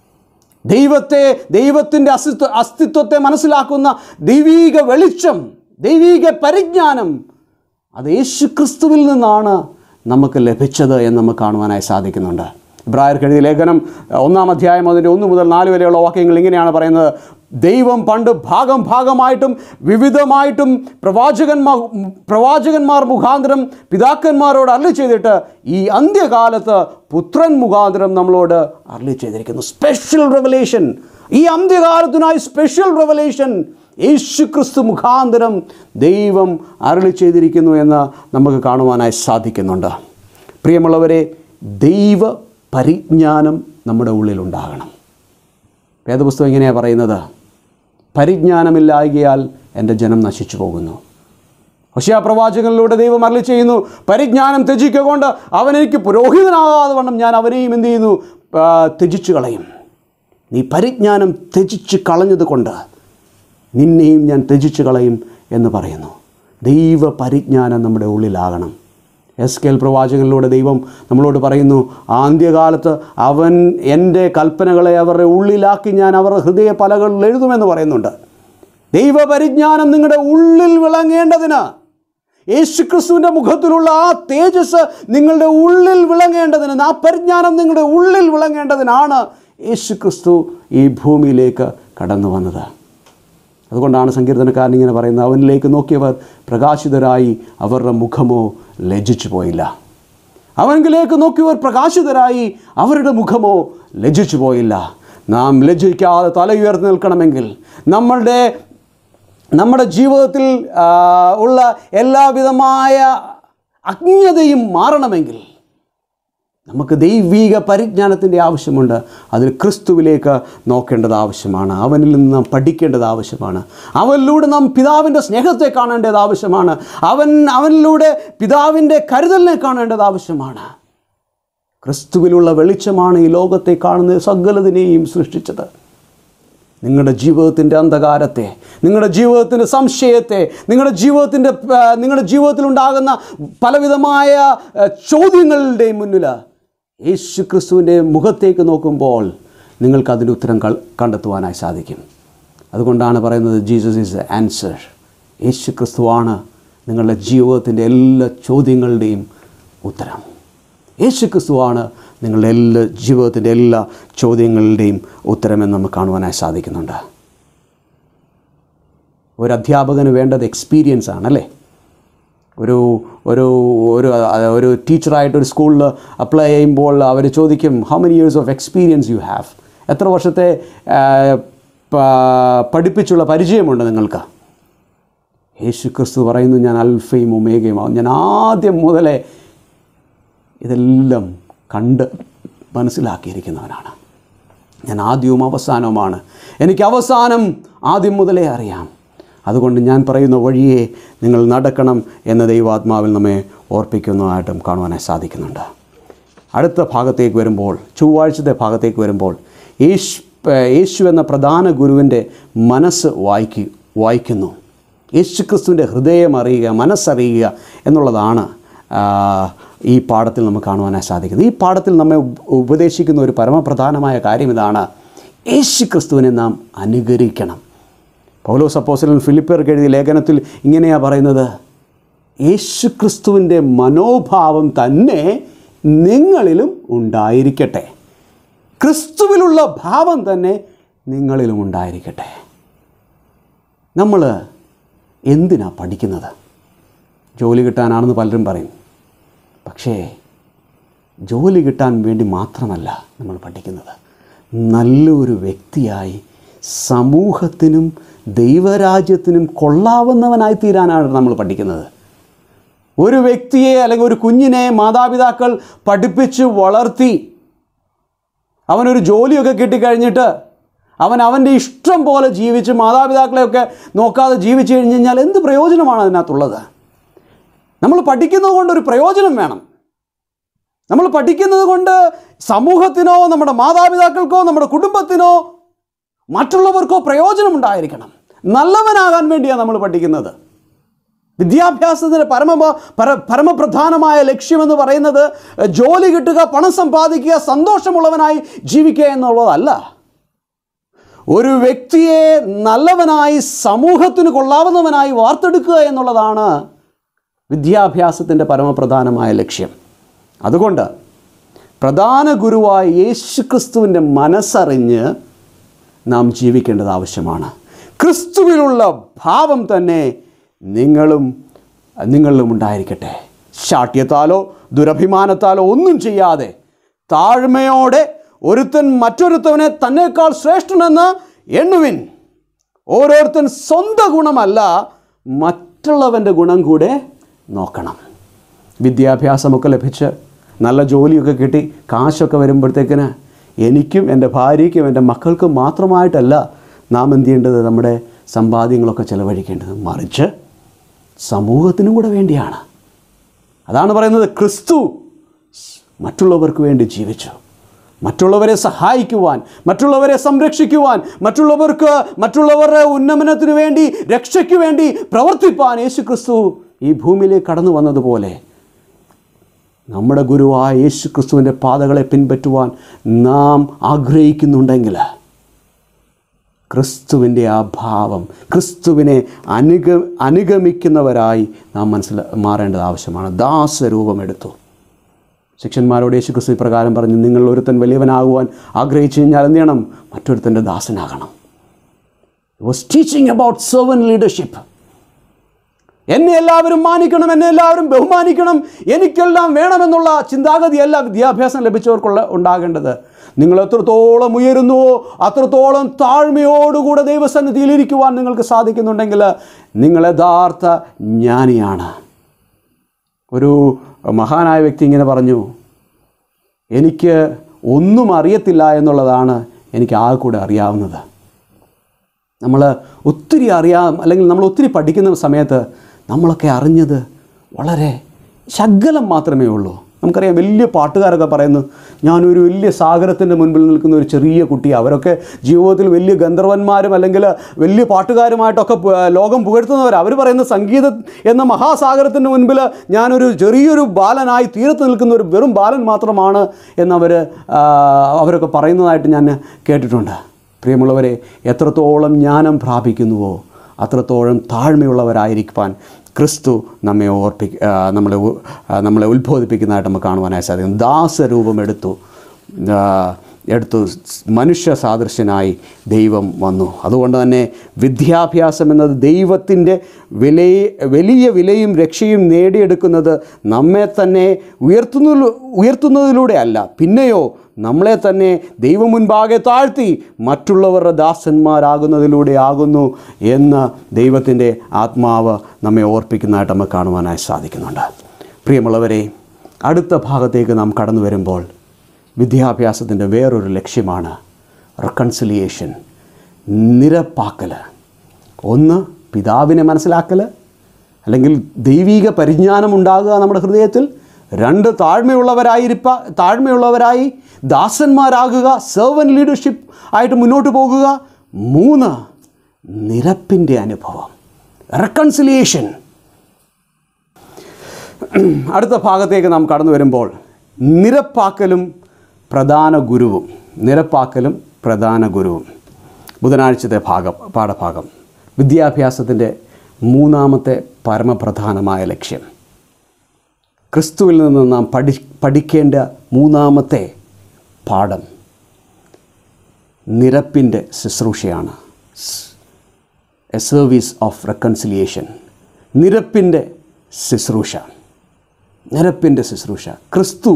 ദൈവത്തെ, ദൈവത്തിൻ്റെ അസ്തിത്വ അസ്തിത്വത്തെ മനസ്സിലാക്കുന്ന ദൈവീക വെളിച്ചം, ദൈവീക പരിജ്ഞാനം, അത് യേശുക്രിസ്തുവിൽ നിന്നാണ് നമുക്ക് ലഭിച്ചത് എന്ന് നമുക്ക് കാണുവാനായി സാധിക്കുന്നുണ്ട്. ഇബ്രായർക്ക് എഴുതിയ ലേഖനം ഒന്നാം അധ്യായം അതിൻ്റെ ഒന്ന് മുതൽ നാല് വരെയുള്ള വാക്യങ്ങൾ ഇങ്ങനെയാണ് പറയുന്നത്. ദൈവം പണ്ട് ഭാഗം ഭാഗമായിട്ടും വിവിധമായിട്ടും പ്രവാചകന്മാർ പ്രവാചകന്മാർ മുഖാന്തരം പിതാക്കന്മാരോട് അരുളി ചെയ്തിട്ട് ഈ അന്ത്യകാലത്ത് പുത്രൻ മുഖാന്തരം നമ്മളോട് അരുളി ചെയ്തിരിക്കുന്നു. സ്പെഷ്യൽ റെവലേഷൻ, ഈ അന്ത്യകാലത്തിനായി സ്പെഷ്യൽ റെവലേഷൻ യേശുക്രിസ്തു മുഖാന്തരം ദൈവം അരുളി ചെയ്തിരിക്കുന്നു എന്ന് നമുക്ക് കാണുവാനായി സാധിക്കുന്നുണ്ട്. പ്രിയമുള്ളവരെ, ദൈവ പരിജ്ഞാനം നമ്മുടെ ഉള്ളിലുണ്ടാകണം. വേദപുസ്തകം ഇങ്ങനെയാണ് പറയുന്നത്, പരിജ്ഞാനമില്ലായകയാൽ എൻ്റെ ജനം നശിച്ചു പോകുന്നു. ഹോശേയ പ്രവാചകനിലൂടെ ദൈവം അരുളി ചെയ്യുന്നു, പരിജ്ഞാനം ത്യജിക്കൊണ്ട് അവൻ എനിക്ക് പുരോഹിതനാകാതെ വണ്ണം ഞാൻ അവനെയും എന്ത് ചെയ്യുന്നു? ത്യജിച്ചു കളയും. നീ പരിജ്ഞാനം ത്യജിച്ച് കളഞ്ഞത് കൊണ്ട് നിന്നെയും ഞാൻ ത്യജിച്ചു കളയും എന്ന് പറയുന്നു. ദൈവ പരിജ്ഞാനം നമ്മുടെ ഉള്ളിലാകണം. എസ് കെ എൽ പ്രവാചകനിലൂടെ ദൈവം നമ്മളോട് പറയുന്നു, ആന്ത്യകാലത്ത് അവൻ എൻ്റെ കൽപ്പനകളെ അവരുടെ ഉള്ളിലാക്കി ഞാൻ അവരുടെ ഹൃദയ പലകളിൽ എഴുതുമെന്ന് പറയുന്നുണ്ട്. ദൈവപരിജ്ഞാനം നിങ്ങളുടെ ഉള്ളിൽ വിളങ്ങേണ്ടതിന്, യേശുക്രിസ്തുവിൻ്റെ മുഖത്തിലുള്ള ആ തേജസ് നിങ്ങളുടെ ഉള്ളിൽ വിളങ്ങേണ്ടതിന്, ആ പരിജ്ഞാനം നിങ്ങളുടെ ഉള്ളിൽ വിളങ്ങേണ്ടതിനാണ് യേശുക്രിസ്തു ഈ ഭൂമിയിലേക്ക് കടന്നു വന്നത്. അതുകൊണ്ടാണ് സങ്കീർത്തനക്കാരൻ ഇങ്ങനെ പറയുന്നത്, അവനിലേക്ക് നോക്കിയവർ പ്രകാശിതരായി അവരുടെ മുഖമോ ലജ്ജിച്ചു പോയില്ല. അവനിലേക്ക് നോക്കിയവർ പ്രകാശിതരായി അവരുടെ മുഖമോ ലജ്ജിച്ചു പോയില്ല. നാം ലജ്ജിക്കാതെ തല ഉയർത്തി നിൽക്കണമെങ്കിൽ, നമ്മളുടെ നമ്മുടെ ജീവിതത്തിൽ ഉള്ള എല്ലാവിധമായ അജ്ഞതയും മാറണമെങ്കിൽ നമുക്ക് ദൈവിക പരിജ്ഞാനത്തിൻ്റെ ആവശ്യമുണ്ട്. അതിൽ ക്രിസ്തുവിലേക്ക് നോക്കേണ്ടത് ആവശ്യമാണ്. അവനിൽ നിന്ന് നാം പഠിക്കേണ്ടത് ആവശ്യമാണ്. അവനിലൂടെ നാം പിതാവിൻ്റെ സ്നേഹത്തെ കാണേണ്ടത് ആവശ്യമാണ്. അവൻ അവനിലൂടെ പിതാവിൻ്റെ കരുതലിനെ കാണേണ്ടത് ആവശ്യമാണ്. ക്രിസ്തുവിലുള്ള വെളിച്ചമാണ് ഈ ലോകത്തെ കാണുന്ന സകലതിനെയും സൃഷ്ടിച്ചത്. നിങ്ങളുടെ ജീവിതത്തിൻ്റെ അന്ധകാരത്തെ, നിങ്ങളുടെ ജീവിതത്തിൻ്റെ സംശയത്തെ, നിങ്ങളുടെ ജീവിതത്തിൻ്റെ നിങ്ങളുടെ ജീവിതത്തിലുണ്ടാകുന്ന പലവിധമായ ചോദ്യങ്ങളുടെയും മുന്നിൽ യേശു ക്രിസ്തുവിൻ്റെ മുഖത്തേക്ക് നോക്കുമ്പോൾ നിങ്ങൾക്ക് അതിൻ്റെ ഉത്തരം കണ്ടെത്തുവാനായി സാധിക്കും. അതുകൊണ്ടാണ് പറയുന്നത്, ജീസസ് ഈസ് ദ ആൻസർ. യേശു ക്രിസ്തുവാണ് നിങ്ങളുടെ ജീവിതത്തിൻ്റെ എല്ലാ ചോദ്യങ്ങളുടെയും ഉത്തരം. യേശു ക്രിസ്തുവാണ് നിങ്ങളുടെ എല്ലാ ജീവിതത്തിൻ്റെ എല്ലാ ചോദ്യങ്ങളുടെയും ഉത്തരമെന്ന് നമുക്ക് കാണുവാനായി സാധിക്കുന്നുണ്ട്. ഒരു അധ്യാപകന് വേണ്ടത് എക്സ്പീരിയൻസ് ആണല്ലേ. ഒരു ഒരു ഒരു ഒരു ടീച്ചറായിട്ടൊരു സ്കൂളിൽ അപ്ലൈ ചെയ്യുമ്പോൾ അവർ ചോദിക്കും, how many years of experience you have, എത്ര വർഷത്തെ പഠിപ്പിച്ചുള്ള പരിചയമുണ്ട് നിങ്ങൾക്ക്? യേശു ക്രിസ്തു പറയുന്നു, ഞാൻ അൽഫയും ഒമേഗയും ആവും, ഞാൻ ആദ്യം മുതലേ ഇതെല്ലാം കണ്ട് മനസ്സിലാക്കിയിരിക്കുന്നവനാണ്. ഞാൻ ആദ്യവും അവസാനവുമാണ്. എനിക്ക് അവസാനം ആദ്യം മുതലേ അറിയാം. അതുകൊണ്ട് ഞാൻ പറയുന്ന വഴിയെ നിങ്ങൾ നടക്കണം എന്ന ദൈവാത്മാവിൽ നമ്മെ ഓർപ്പിക്കുന്നതായിട്ടും കാണുവാനായി സാധിക്കുന്നുണ്ട്. അടുത്ത ഭാഗത്തേക്ക് വരുമ്പോൾ, ചൊവ്വാഴ്ചത്തെ ഭാഗത്തേക്ക് വരുമ്പോൾ, യേശു യേശു എന്ന പ്രധാന ഗുരുവിൻ്റെ മനസ്സ് വായിക്കു വായിക്കുന്നു യേശു ക്രിസ്തുവിൻ്റെ ഹൃദയം അറിയുക, മനസ്സറിയുക എന്നുള്ളതാണ് ഈ പാഠത്തിൽ നമുക്ക് കാണുവാനായി സാധിക്കുന്നത്. ഈ പാഠത്തിൽ നമ്മെ ഉപദേശിക്കുന്ന ഒരു പരമപ്രധാനമായ കാര്യം ഇതാണ്: യേശു ക്രിസ്തുവിനെ നാം അനുകരിക്കണം. പൗലോസ് അപ്പോസ്തലൻ ഫിലിപ്പിയർക്ക് എഴുതിയ ലേഖനത്തിൽ ഇങ്ങനെയാണ് പറയുന്നത്: യേശു ക്രിസ്തുവിൻ്റെ മനോഭാവം തന്നെ നിങ്ങളിലും ഉണ്ടായിരിക്കട്ടെ. ക്രിസ്തുവിലുള്ള ഭാവം തന്നെ നിങ്ങളിലും ഉണ്ടായിരിക്കട്ടെ. നമ്മൾ എന്തിനാ പഠിക്കുന്നത്? ജോലി കിട്ടാനാണെന്ന് പലരും പറയും. പക്ഷേ ജോലി കിട്ടാൻ വേണ്ടി മാത്രമല്ല നമ്മൾ പഠിക്കുന്നത്. നല്ലൊരു വ്യക്തിയായി സമൂഹത്തിനും ദൈവരാജ്യത്തിനും കൊള്ളാവുന്നവനായി തീരാനാണ് നമ്മൾ പഠിക്കുന്നത്. ഒരു വ്യക്തിയെ അല്ലെങ്കിൽ ഒരു കുഞ്ഞിനെ മാതാപിതാക്കൾ പഠിപ്പിച്ച് വളർത്തി അവനൊരു ജോലിയൊക്കെ കിട്ടിക്കഴിഞ്ഞിട്ട് അവൻ അവൻ്റെ ഇഷ്ടം പോലെ ജീവിച്ച് മാതാപിതാക്കളെയൊക്കെ നോക്കാതെ ജീവിച്ചു കഴിഞ്ഞ് കഴിഞ്ഞാൽ എന്ത് പ്രയോജനമാണ് അതിനകത്തുള്ളത്? നമ്മൾ പഠിക്കുന്നത് കൊണ്ടൊരു പ്രയോജനം വേണം. നമ്മൾ പഠിക്കുന്നത് കൊണ്ട് സമൂഹത്തിനോ നമ്മുടെ മാതാപിതാക്കൾക്കോ നമ്മുടെ കുടുംബത്തിനോ മറ്റുള്ളവർക്കോ പ്രയോജനമുണ്ടായിരിക്കണം. നല്ലവനാകാൻ വേണ്ടിയാണ് നമ്മൾ പഠിക്കുന്നത്. വിദ്യാഭ്യാസത്തിൻ്റെ പരമ പര പരമപ്രധാനമായ ലക്ഷ്യമെന്ന് പറയുന്നത് ജോലി കിട്ടുക, പണം സമ്പാദിക്കുക, സന്തോഷമുള്ളവനായി ജീവിക്കുക എന്നുള്ളതല്ല. ഒരു വ്യക്തിയെ നല്ലവനായി സമൂഹത്തിന് കൊള്ളാവുന്നവനായി വാർത്തെടുക്കുക എന്നുള്ളതാണ് വിദ്യാഭ്യാസത്തിൻ്റെ പരമപ്രധാനമായ ലക്ഷ്യം. അതുകൊണ്ട് പ്രധാന ഗുരുവായ യേശു ക്രിസ്തുവിൻ്റെ മനസ്സറിഞ്ഞ് നാം ജീവിക്കേണ്ടത് ആവശ്യമാണ്. ക്രിസ്തുവിലുള്ള ഭാവം തന്നെ നിങ്ങളും നിങ്ങളിലും ഉണ്ടായിരിക്കട്ടെ. ശാഠ്യത്താലോ ദുരഭിമാനത്താലോ ഒന്നും ചെയ്യാതെ താഴ്മയോടെ ഒരുത്തൻ മറ്റൊരുത്തവനെ തന്നേക്കാൾ ശ്രേഷ്ഠനെന്ന് എണ്ണുവിൻ. ഓരോരുത്തൻ സ്വന്തം ഗുണമല്ല മറ്റുള്ളവൻ്റെ ഗുണം കൂടെ നോക്കണം. വിദ്യാഭ്യാസമൊക്കെ ലഭിച്ച് നല്ല ജോലിയൊക്കെ കിട്ടി കാശൊക്കെ വരുമ്പോഴത്തേക്കിന് എനിക്കും എൻ്റെ ഭാര്യയ്ക്കും എൻ്റെ മക്കൾക്കും മാത്രമായിട്ടല്ല നാം എന്ത് ചെയ്യേണ്ടത്? നമ്മുടെ സമ്പാദ്യങ്ങളൊക്കെ ചെലവഴിക്കേണ്ടത്, മറിച്ച് സമൂഹത്തിനും കൂടെ വേണ്ടിയാണ്. അതാണ് പറയുന്നത്, ക്രിസ്തു മറ്റുള്ളവർക്ക് വേണ്ടി ജീവിച്ചു. മറ്റുള്ളവരെ സഹായിക്കുവാൻ, മറ്റുള്ളവരെ സംരക്ഷിക്കുവാൻ, മറ്റുള്ളവർക്ക് മറ്റുള്ളവരുടെ ഉന്നമനത്തിനു വേണ്ടി, രക്ഷയ്ക്ക് വേണ്ടി പ്രവർത്തിപ്പാൻ യേശു ക്രിസ്തു ഈ ഭൂമിയിലേക്ക് കടന്നു വന്നതുപോലെ നമ്മുടെ ഗുരുവായ യേശു ക്രിസ്തുവിൻ്റെ പാതകളെ പിൻപറ്റുവാൻ നാം ആഗ്രഹിക്കുന്നുണ്ടെങ്കിൽ ക്രിസ്തുവിൻ്റെ ആ ഭാവം, ക്രിസ്തുവിനെ അനുഗ അനുഗമിക്കുന്നവരായി നാം മനസ്സിൽ മാറേണ്ടത് ആവശ്യമാണ്. ദാസരൂപമെടുത്തു. ശിഷ്യന്മാരോട് യേശു ക്രിസ്തു പ്രകാരം പറഞ്ഞു, നിങ്ങൾ ഒരുത്തൻ വലിയവനാകുവാൻ ആഗ്രഹിച്ചു കഴിഞ്ഞാൽ എന്ത് ചെയ്യണം? മറ്റൊരുത്തൻ്റെ ദാസനാകണം. He was teaching about servant leadership. എന്നെ എല്ലാവരും മാനിക്കണം, എന്നെ എല്ലാവരും ബഹുമാനിക്കണം, എനിക്കെല്ലാം വേണമെന്നുള്ള ചിന്താഗതിയല്ല വിദ്യാഭ്യാസം ലഭിച്ചവർക്കുള്ള ഉണ്ടാകേണ്ടത്. നിങ്ങൾ എത്രത്തോളം ഉയരുന്നുവോ അത്രത്തോളം താഴ്മയോടുകൂടെ ദൈവസന്നിധിയിലിരിക്കുവാൻ നിങ്ങൾക്ക് സാധിക്കുന്നുണ്ടെങ്കിൽ നിങ്ങൾ യഥാർത്ഥ ജ്ഞാനിയാണ്. ഒരു മഹാനായ വ്യക്തി ഇങ്ങനെ പറഞ്ഞു, എനിക്ക് ഒന്നും അറിയത്തില്ല എന്നുള്ളതാണ് എനിക്ക് ആകെ കൂടെ അറിയാവുന്നത്. നമ്മൾ ഒത്തിരി അറിയാം, അല്ലെങ്കിൽ നമ്മൾ ഒത്തിരി പഠിക്കുന്ന സമയത്ത് നമ്മളൊക്കെ അറിഞ്ഞത് വളരെ ശകലം മാത്രമേ ഉള്ളൂ. നമുക്കറിയാം, വലിയ പാട്ടുകാരൊക്കെ പറയുന്നു, ഞാനൊരു വലിയ സാഗരത്തിൻ്റെ മുൻപിൽ നിൽക്കുന്ന ഒരു ചെറിയ കുട്ടി. അവരൊക്കെ ജീവിതത്തിൽ വലിയ ഗന്ധർവന്മാരും അല്ലെങ്കിൽ വലിയ പാട്ടുകാരുമായിട്ടൊക്കെ ലോകം പുകഴ്ത്തുന്നവർ. അവർ പറയുന്ന സംഗീതം എന്ന മഹാസാഗരത്തിൻ്റെ മുൻപിൽ ഞാനൊരു ചെറിയൊരു ബാലനായി തീരത്ത് നിൽക്കുന്ന ഒരു വെറും ബാലൻ മാത്രമാണ് എന്നവർ അവരൊക്കെ പറയുന്നതായിട്ട് ഞാൻ കേട്ടിട്ടുണ്ട്. പ്രിയമുള്ളവരെ, എത്രത്തോളം ജ്ഞാനം പ്രാപിക്കുന്നുവോ അത്രത്തോളം താഴ്മയുള്ളവരായിരിക്കാൻ ക്രിസ്തു നമ്മെ ഓർപ്പി നമ്മളെ നമ്മളെ ഉത്ബോധിപ്പിക്കുന്നതായിട്ട് നമുക്ക് കാണുവാനായി സാധിക്കും. ദാസരൂപം എടുത്തു എടുത്തു മനുഷ്യ സാദൃശ്യനായി ദൈവം വന്നു. അതുകൊണ്ട് തന്നെ വിദ്യാഭ്യാസം എന്നത് ദൈവത്തിൻ്റെ വില വലിയ വിലയും രക്ഷയും നേടിയെടുക്കുന്നത് നമ്മെ തന്നെ ഉയർത്തുന്ന ഉയർത്തുന്നതിലൂടെ അല്ല, പിന്നെയോ നമ്മളെ തന്നെ ദൈവം മുൻപാകെ താഴ്ത്തി മറ്റുള്ളവരുടെ ദാസന്മാരാകുന്നതിലൂടെ ആകുന്നു എന്ന് ദൈവത്തിൻ്റെ ആത്മാവ് നമ്മെ ഓർപ്പിക്കുന്നതായിട്ട് നമുക്ക് കാണുവാനായി സാധിക്കുന്നുണ്ട്. പ്രിയമുള്ളവരെ, അടുത്ത ഭാഗത്തേക്ക് നാം കടന്നു വരുമ്പോൾ വിദ്യാഭ്യാസത്തിൻ്റെ വേറൊരു ലക്ഷ്യമാണ് റെക്കൺസിലിയേഷൻ, നിരപ്പാക്കൽ. ഒന്ന് പിതാവിനെ മനസ്സിലാക്കൽ, അല്ലെങ്കിൽ ദൈവിക പരിജ്ഞാനം ഉണ്ടാകുക നമ്മുടെ ഹൃദയത്തിൽ. രണ്ട് താഴ്മയുള്ളവരായിരിപ്പ താഴ്മയുള്ളവരായി ദാസന്മാരാകുക, സെർവൻ ലീഡർഷിപ്പ് ആയിട്ട് മുന്നോട്ട് പോകുക. മൂന്ന് നിരപ്പിൻ്റെ അനുഭവം, റെക്കൺസിലിയേഷൻ. അടുത്ത ഭാഗത്തേക്ക് നാം കടന്നു വരുമ്പോൾ നിരപ്പാക്കലും പ്രധാന ഗുരുവും നിരപ്പാക്കലും പ്രധാന ഗുരുവും ബുധനാഴ്ചത്തെ ഭാഗം പാഠഭാഗം വിദ്യാഭ്യാസത്തിൻ്റെ മൂന്നാമത്തെ പരമപ്രധാനമായ ലക്ഷ്യം. ക്രിസ്തുവിൽ നിന്ന് നാം പഠി പഠിക്കേണ്ട മൂന്നാമത്തെ പാഠം നിരപ്പിൻ്റെ ശുശ്രൂഷയാണ്. A service of reconciliation. നിരപ്പിൻ്റെ ശുശ്രൂഷ നിരപ്പിൻ്റെ ശുശ്രൂഷ ക്രിസ്തു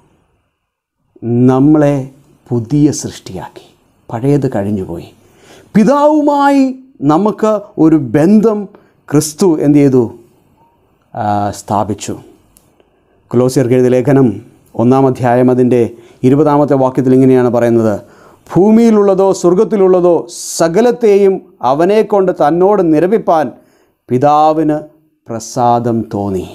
നമ്മളെ പുതിയ സൃഷ്ടിയാക്കി. പഴയത് കഴിഞ്ഞുപോയി. പിതാവുമായി നമുക്ക് ഒരു ബന്ധം ക്രിസ്തു എന്ത് ചെയ്തു? സ്ഥാപിച്ചു. കൊലോസ്യർക്ക് എഴുതിയ ലേഖനം ഒന്നാം അധ്യായം അതിൻ്റെ ഇരുപതാമത്തെ വാക്യത്തിൽ ഇങ്ങനെയാണ് പറയുന്നത്: ഭൂമിയിലുള്ളതോ സ്വർഗത്തിലുള്ളതോ സകലത്തെയും അവനെക്കൊണ്ട് തന്നോട് നിരപ്പിപ്പാൻ പിതാവിന് പ്രസാദം തോന്നി.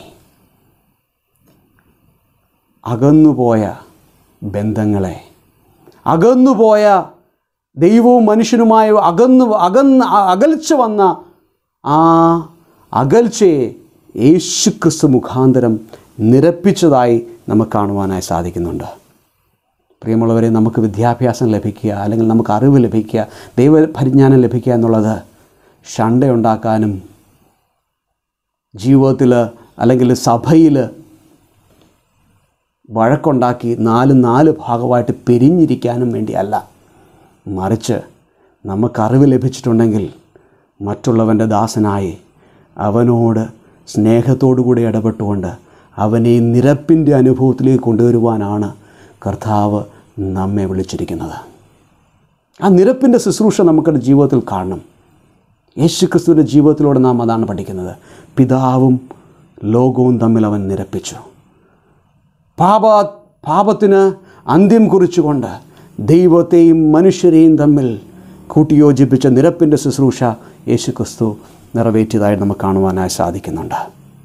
അകന്നുപോയ ബന്ധങ്ങളെ, അകന്നുപോയ ദൈവവും മനുഷ്യനുമായ അകന്നു അകന്ന് അകൽച്ച വന്ന ആ അകൽച്ചയെ യേശുക്രിസ്തു മുഖാന്തരം നിരപ്പിച്ചതായി നമുക്ക് കാണുവാനായി സാധിക്കുന്നുണ്ട്. പ്രിയമുള്ളവരെ, നമുക്ക് വിദ്യാഭ്യാസം ലഭിക്കുക, അല്ലെങ്കിൽ നമുക്ക് അറിവ് ലഭിക്കുക, ദൈവപരിജ്ഞാനം ലഭിക്കുക എന്നുള്ളത് ഷണ്ടയുണ്ടാക്കാനും ജീവിതത്തിൽ അല്ലെങ്കിൽ സഭയിൽ വഴക്കുണ്ടാക്കി നാല് നാല് ഭാഗമായിട്ട് പിരിഞ്ഞിരിക്കാനും വേണ്ടിയല്ല. മറിച്ച് നമുക്കറിവ് ലഭിച്ചിട്ടുണ്ടെങ്കിൽ മറ്റുള്ളവൻ്റെ ദാസനായി അവനോട് സ്നേഹത്തോടുകൂടി ഇടപെട്ടുകൊണ്ട് അവനെ നിരപ്പിൻ്റെ അനുഭവത്തിലേക്ക് കൊണ്ടുവരുവാനാണ് കർത്താവ് നമ്മെ വിളിച്ചിരിക്കുന്നത്. ആ നിരപ്പിൻ്റെ ശുശ്രൂഷ നമുക്കുടെ ജീവിതത്തിൽ കാണണം. യേശുക്രിസ്തുവിൻ്റെ ജീവിതത്തിലൂടെ നാം അതാണ് പഠിക്കുന്നത്. പിതാവും ലോകവും തമ്മിൽ അവൻ നിരപ്പിച്ചു. പാപ പാപത്തിന് അന്ത്യം കുറിച്ചുകൊണ്ട് ദൈവത്തെയും മനുഷ്യരെയും തമ്മിൽ കൂട്ടിയോജിപ്പിച്ച നിരപ്പിൻ്റെ ശുശ്രൂഷ യേശുക്രിസ്തു നിറവേറ്റിയതായി നമുക്ക് കാണുവാനായി സാധിക്കുന്നുണ്ട്.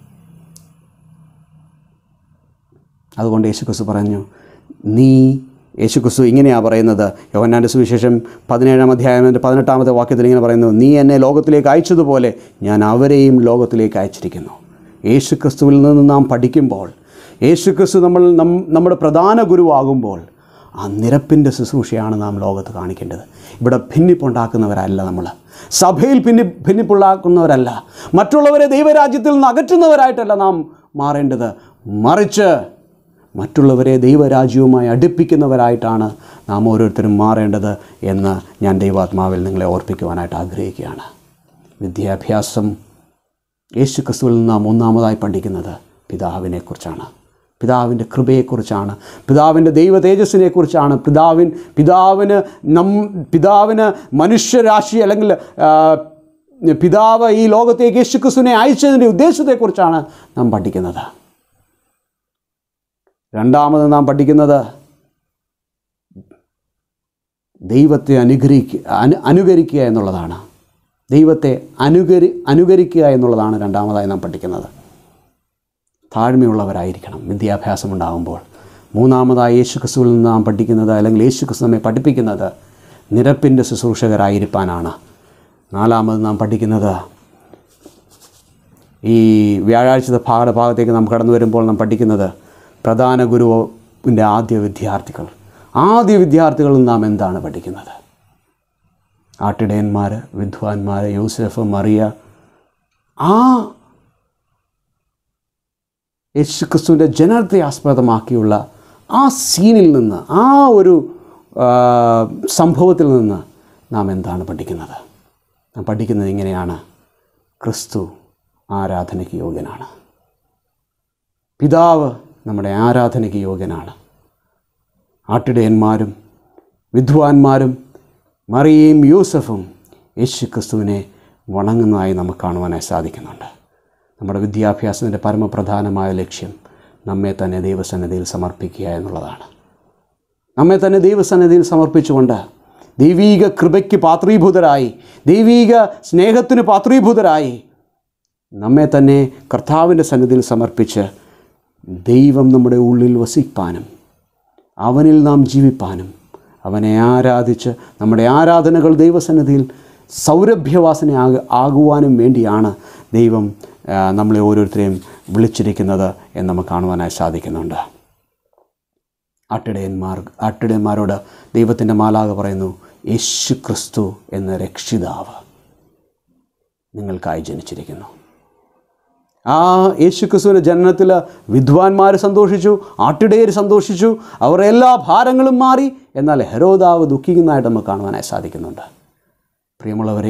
അതുകൊണ്ട് യേശുക്രിസ്തു പറഞ്ഞു, നീ യേശുക്രിസ്തു ഇങ്ങനെയാണ് പറയുന്നത്. യോഹന്നാൻ്റെ സുവിശേഷം പതിനേഴാം അധ്യായം പതിനെട്ടാമത്തെ വാക്യത്തിൽ ഇങ്ങനെ പറയുന്നു: നീ എന്നെ ലോകത്തിലേക്ക് അയച്ചതുപോലെ ഞാൻ അവരെയും ലോകത്തിലേക്ക് അയച്ചിരിക്കുന്നു. യേശുക്രിസ്തുവിൽ നിന്ന് നാം പഠിക്കുമ്പോൾ, യേശുക്രിസ്തു നമ്മൾ നമ്മുടെ പ്രധാന ഗുരുവാകുമ്പോൾ, ആ നിരപ്പിൻ്റെ ശുശ്രൂഷയാണ് നാം ലോകത്ത് കാണിക്കേണ്ടത്. ഇവിടെ ഭിന്നിപ്പുണ്ടാക്കുന്നവരല്ല, നമ്മൾ സഭയിൽ ഭിന്നി ഭിന്നിപ്പുണ്ടാക്കുന്നവരല്ല, മറ്റുള്ളവരെ ദൈവരാജ്യത്തിൽ നിന്ന് അകറ്റുന്നവരായിട്ടല്ല നാം മാറേണ്ടത്. മറിച്ച് മറ്റുള്ളവരെ ദൈവരാജ്യവുമായി അടുപ്പിക്കുന്നവരായിട്ടാണ് നാം ഓരോരുത്തരും മാറേണ്ടത് എന്ന് ഞാൻ ദൈവാത്മാവിൽ നിങ്ങളെ ഓർപ്പിക്കുവാനായിട്ട് ആഗ്രഹിക്കുകയാണ്. വിദ്യാഭ്യാസം യേശുക്രിസ്തുവിൽ നിന്ന് നാം ഒന്നാമതായി പഠിക്കുന്നത് പിതാവിനെക്കുറിച്ചാണ്, പിതാവിൻ്റെ കൃപയെക്കുറിച്ചാണ്, പിതാവിൻ്റെ ദൈവ തേജസ്സിനെക്കുറിച്ചാണ്. പിതാവിൻ പിതാവിന് നം പിതാവിന് മനുഷ്യരാശി അല്ലെങ്കിൽ പിതാവ് ഈ ലോകത്തേക്ക് യേശുക്രിസ്തുവിനെ അയച്ചതിൻ്റെ ഉദ്ദേശത്തെക്കുറിച്ചാണ് നാം പഠിക്കുന്നത്. രണ്ടാമത് നാം പഠിക്കുന്നത് ദൈവത്തെ അനുകരിക്കുക അനു അനുകരിക്കുക എന്നുള്ളതാണ്. ദൈവത്തെ അനുകരി അനുകരിക്കുക എന്നുള്ളതാണ് രണ്ടാമതായി നാം പഠിക്കുന്നത്. താഴ്മയുള്ളവരായിരിക്കണം വിദ്യാഭ്യാസം ഉണ്ടാകുമ്പോൾ. മൂന്നാമതായി യേശുക്രിസ്തുവിൽ നിന്ന് നാം പഠിക്കുന്നത്, അല്ലെങ്കിൽ യേശുക്രിസ്തു നമ്മെ പഠിപ്പിക്കുന്നത് നിരപ്പിൻ്റെ ശുശ്രൂഷകരായിരിക്കാനാണ്. നാലാമത് നാം പഠിക്കുന്നത്, ഈ വ്യാഴാഴ്ചത്തെ ഭാഗ ഭാഗത്തേക്ക് നാം കടന്നു വരുമ്പോൾ നാം പഠിക്കുന്നത് പ്രധാന ഗുരുവിൻ്റെ ആദ്യ വിദ്യാർത്ഥികൾ. ആദ്യ വിദ്യാർത്ഥികളിൽ നാം എന്താണ് പഠിക്കുന്നത്? ആട്ടിടയന്മാർ, വിദ്വാൻമാർ, യോസെഫ്, മറിയ, ആ യേശുക്രിസ്തുവിൻ്റെ ജനനത്തെ ആസ്പദമാക്കിയുള്ള ആ സീനിൽ നിന്ന്, ആ ഒരു സംഭവത്തിൽ നിന്ന് നാം എന്താണ് പഠിക്കുന്നത്? നാം പഠിക്കുന്നത് ഇങ്ങനെയാണ്: ക്രിസ്തു ആരാധനയ്ക്ക് യോഗ്യനാണ്. പിതാവ് നമ്മുടെ ആരാധനയ്ക്ക് യോഗ്യനാണ്. ആട്ടിടയന്മാരും വിദ്വാൻമാരും മറിയയും യൂസഫും യേശുക്രിസ്തുവിനെ വണങ്ങുന്നതായി നമുക്ക് കാണുവാനായി സാധിക്കുന്നുണ്ട്. നമ്മുടെ വിദ്യാഭ്യാസത്തിൻ്റെ പരമപ്രധാനമായ ലക്ഷ്യം നമ്മെ തന്നെ ദൈവസന്നിധിയിൽ സമർപ്പിക്കുക എന്നുള്ളതാണ്. നമ്മെ തന്നെ ദൈവസന്നിധിയിൽ സമർപ്പിച്ചുകൊണ്ട് ദൈവീക കൃപയ്ക്ക് പാത്രീഭൂതരായി, ദൈവീക സ്നേഹത്തിന് പാത്രീഭൂതരായി നമ്മെ തന്നെ കർത്താവിൻ്റെ സന്നിധിയിൽ സമർപ്പിച്ച് ദൈവം നമ്മുടെ ഉള്ളിൽ വസിപ്പാനും അവനിൽ നാം ജീവിപ്പാനും അവനെ ആരാധിച്ച് നമ്മുടെ ആരാധനകൾ ദൈവസന്നിധിയിൽ സൗരഭ്യവാസന ആകുവാനും വേണ്ടിയാണ് ദൈവം നമ്മളെ ഓരോരുത്തരെയും വിളിച്ചിരിക്കുന്നത് എന്ന് നമുക്ക് കാണുവാനായി സാധിക്കുന്നുണ്ട്. ആട്ടിടയന്മാർ ആട്ടിടയന്മാരോട് ദൈവത്തിൻ്റെ മാലാഖ പറയുന്നു, യേശു ക്രിസ്തു എന്ന രക്ഷിതാവ് നിങ്ങൾക്കായി ജനിച്ചിരിക്കുന്നു. ആ യേശു ക്രിസ്തുവിൻ്റെ ജനനത്തിൽ വിദ്വാൻമാർ സന്തോഷിച്ചു, ആട്ടിടയർ സന്തോഷിച്ചു, അവരുടെ എല്ലാ ഭാരങ്ങളും മാറി. എന്നാൽ ഹെരോദാവ് ദുഃഖിക്കുന്നതായിട്ട് നമുക്ക് കാണുവാനായി സാധിക്കുന്നുണ്ട്. പ്രിയമുള്ളവരെ,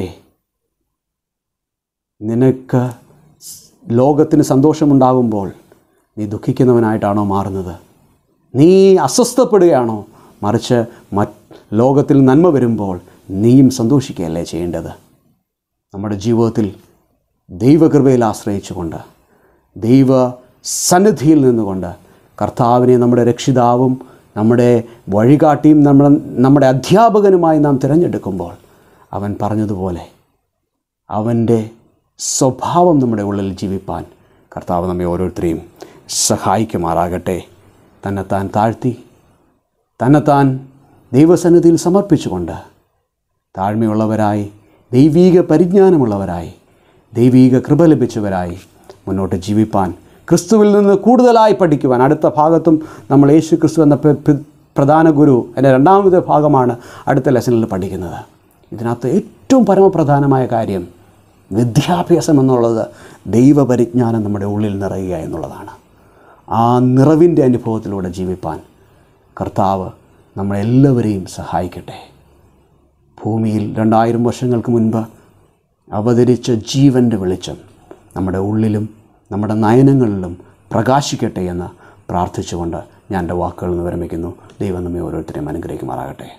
നിനക്ക് ലോകത്തിന് സന്തോഷമുണ്ടാകുമ്പോൾ നീ ദുഃഖിക്കുന്നവനായിട്ടാണോ മാറുന്നത്? നീ അസ്വസ്ഥപ്പെടുകയാണോ? മറിച്ച് മറ്റ് ലോകത്തിൽ നന്മ വരുമ്പോൾ നീയും സന്തോഷിക്കുകയല്ലേ ചെയ്യേണ്ടത്? നമ്മുടെ ജീവിതത്തിൽ ദൈവകൃപയിൽ ആശ്രയിച്ചുകൊണ്ട്, ദൈവ സന്നിധിയിൽ നിന്നുകൊണ്ട് കർത്താവിനെ നമ്മുടെ രക്ഷിതാവും നമ്മുടെ വഴികാട്ടിയും നമ്മൾ നമ്മുടെ അധ്യാപകനുമായി നാം തിരഞ്ഞെടുക്കുമ്പോൾ അവൻ പറഞ്ഞതുപോലെ അവൻ്റെ സ്വഭാവം നമ്മുടെ ഉള്ളിൽ ജീവിപ്പാൻ കർത്താവ് നമ്മെ ഓരോരുത്തരെയും സഹായിക്കുമാറാകട്ടെ. തന്നെത്താൻ താഴ്ത്തി തന്നെത്താൻ ദൈവസന്നിധിയിൽ സമർപ്പിച്ചുകൊണ്ട് താഴ്മയുള്ളവരായി, ദൈവീക പരിജ്ഞാനമുള്ളവരായി, ദൈവീക കൃപ ലഭിച്ചവരായി മുന്നോട്ട് ജീവിപ്പാൻ, ക്രിസ്തുവിൽ നിന്ന് കൂടുതലായി പഠിക്കുവാൻ. അടുത്ത ഭാഗത്തും നമ്മൾ യേശു ക്രിസ്തു എന്ന പ്രധാന ഗുരു എൻ്റെ രണ്ടാമത്തെ ഭാഗമാണ് അടുത്ത ലെസണിൽ പഠിക്കുന്നത്. ഇതിനകത്ത് ഏറ്റവും പരമപ്രധാനമായ കാര്യം വിദ്യാഭ്യാസം എന്നുള്ളത് ദൈവപരിജ്ഞാനം നമ്മുടെ ഉള്ളിൽ നിറയുക എന്നുള്ളതാണ്. ആ നിറവിൻ്റെ അനുഭവത്തിലൂടെ ജീവിപ്പാൻ കർത്താവ് നമ്മളെല്ലാവരെയും സഹായിക്കട്ടെ. ഭൂമിയിൽ രണ്ടായിരം വർഷങ്ങൾക്ക് മുൻപ് അവതരിച്ച ജീവൻ്റെ വെളിച്ചം നമ്മുടെ ഉള്ളിലും നമ്മുടെ നയനങ്ങളിലും പ്രകാശിക്കട്ടെ എന്ന് പ്രാർത്ഥിച്ചുകൊണ്ട് ഞാൻ എൻ്റെ വാക്കുകളിൽ നിന്ന് വിരമിക്കുന്നു. ദൈവം നമ്മെ ഓരോരുത്തരെയും അനുഗ്രഹിക്കുമാറാകട്ടെ.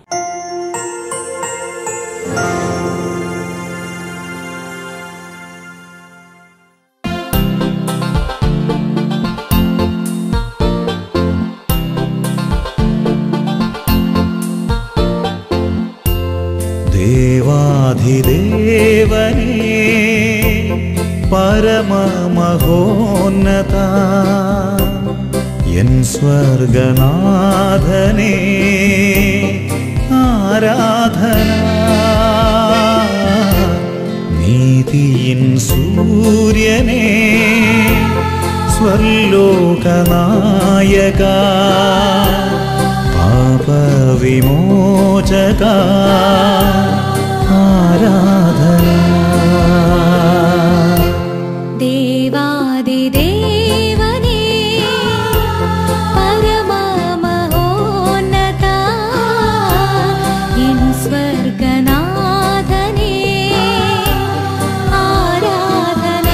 ദേവാധിദേവനേ പരമമഹോന്നത എൻ സ്വർഗനാഥനേ ആരാധന. നീതിയിൻ സൂര്യനേ സ്വർലോകനായക പാപവിമോചക ആരാധന. ദേവാദിദേവനേ പരമമഹോന്നത എൻ സ്വർഗനാഥനേ ആരാധന.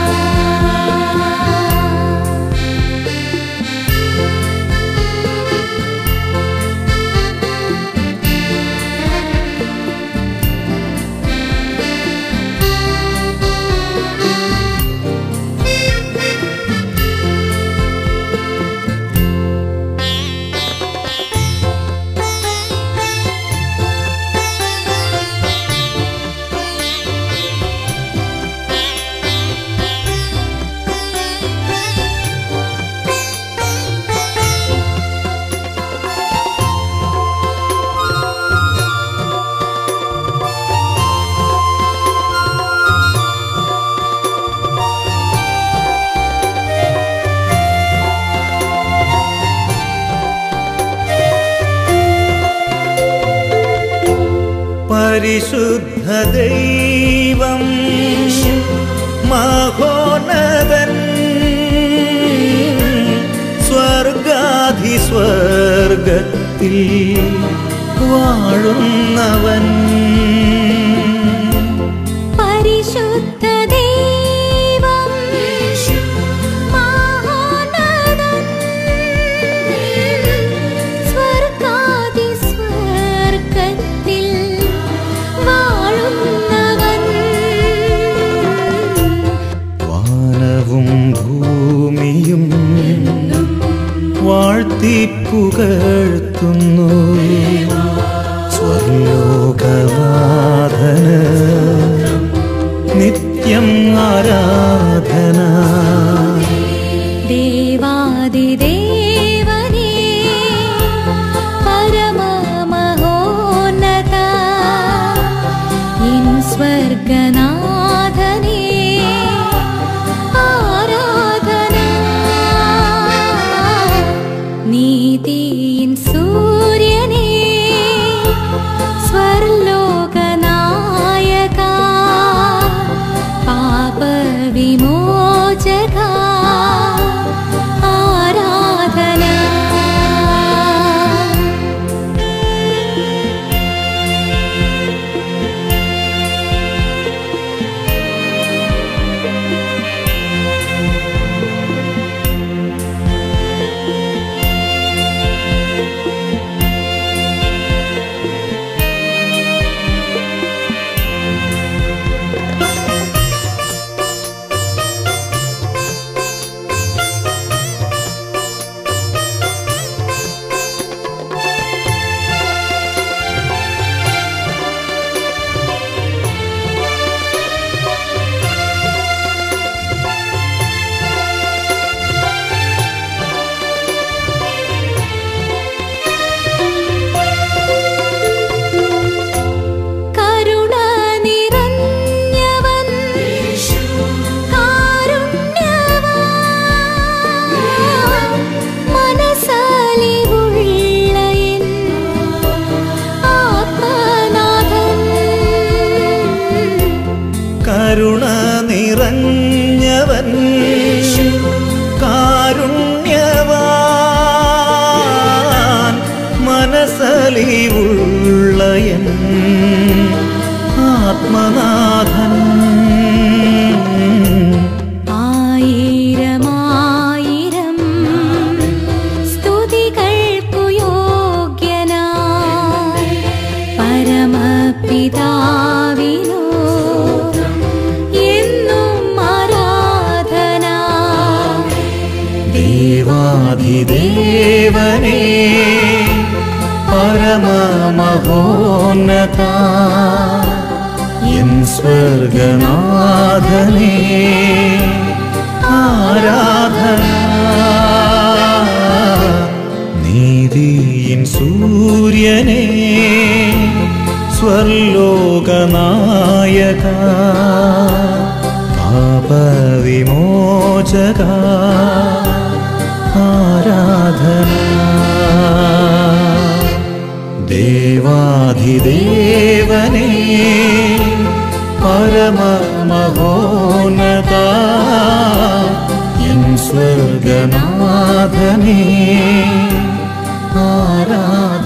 പരിശുദ്ധ ദൈവം മഹോന്നതൻ സ്വർഗാധിസ്വർഗത്തിൽ വാഴുന്നവൻ. പരിശുദ്ധ ദൈവം മഹോന്നതൻ സ്വർഗാധിസ്വർഗത്തിൽ വാഴുന്നവൻ. വാനവും ഭൂമിയും വാഴ്ത്തിപ്പുകഴ്ത്തുന്നു സ്വർലോകനാഥന് നിത്യം ആരാധന. ദേവാദിദേവനേ പരമമഹോന്നത ഇൻ സ്വർഗനാഥനേ ആരാധന. നീതിയിൻ സൂര്യനേ സ്വർലോകനായക പാപവിമോചക ആരാധന. കരുണ നിറഞ്ഞവൻ കാരുണ്യവാൻ മനസ്സലിവുള്ള എൻ ആത്മനാഥൻ. കരുണ നിറഞ്ഞവൻ കാരുണ്യവാൻ മനസ്സലിവുള്ള എൻ ആത്മനാഥൻ. ആയിരമായിരം സ്തുതികൾക്കു യോഗ്യനായി പരമപിതാവിനു എന്നും ആരാധന. ദേവാധിദേവനേ പരമമഹോന്നത എൻ സ്വർഗനാഥനേ ആരാധന. നീതിയിൻ സൂര്യനേ സ്വർലോകനായക പാപവിമോചക ആരാധന. ദേവാധിദേവനേ പരമമഹോന്നത എൻ സ്വർഗനാഥനേ ആരാധന.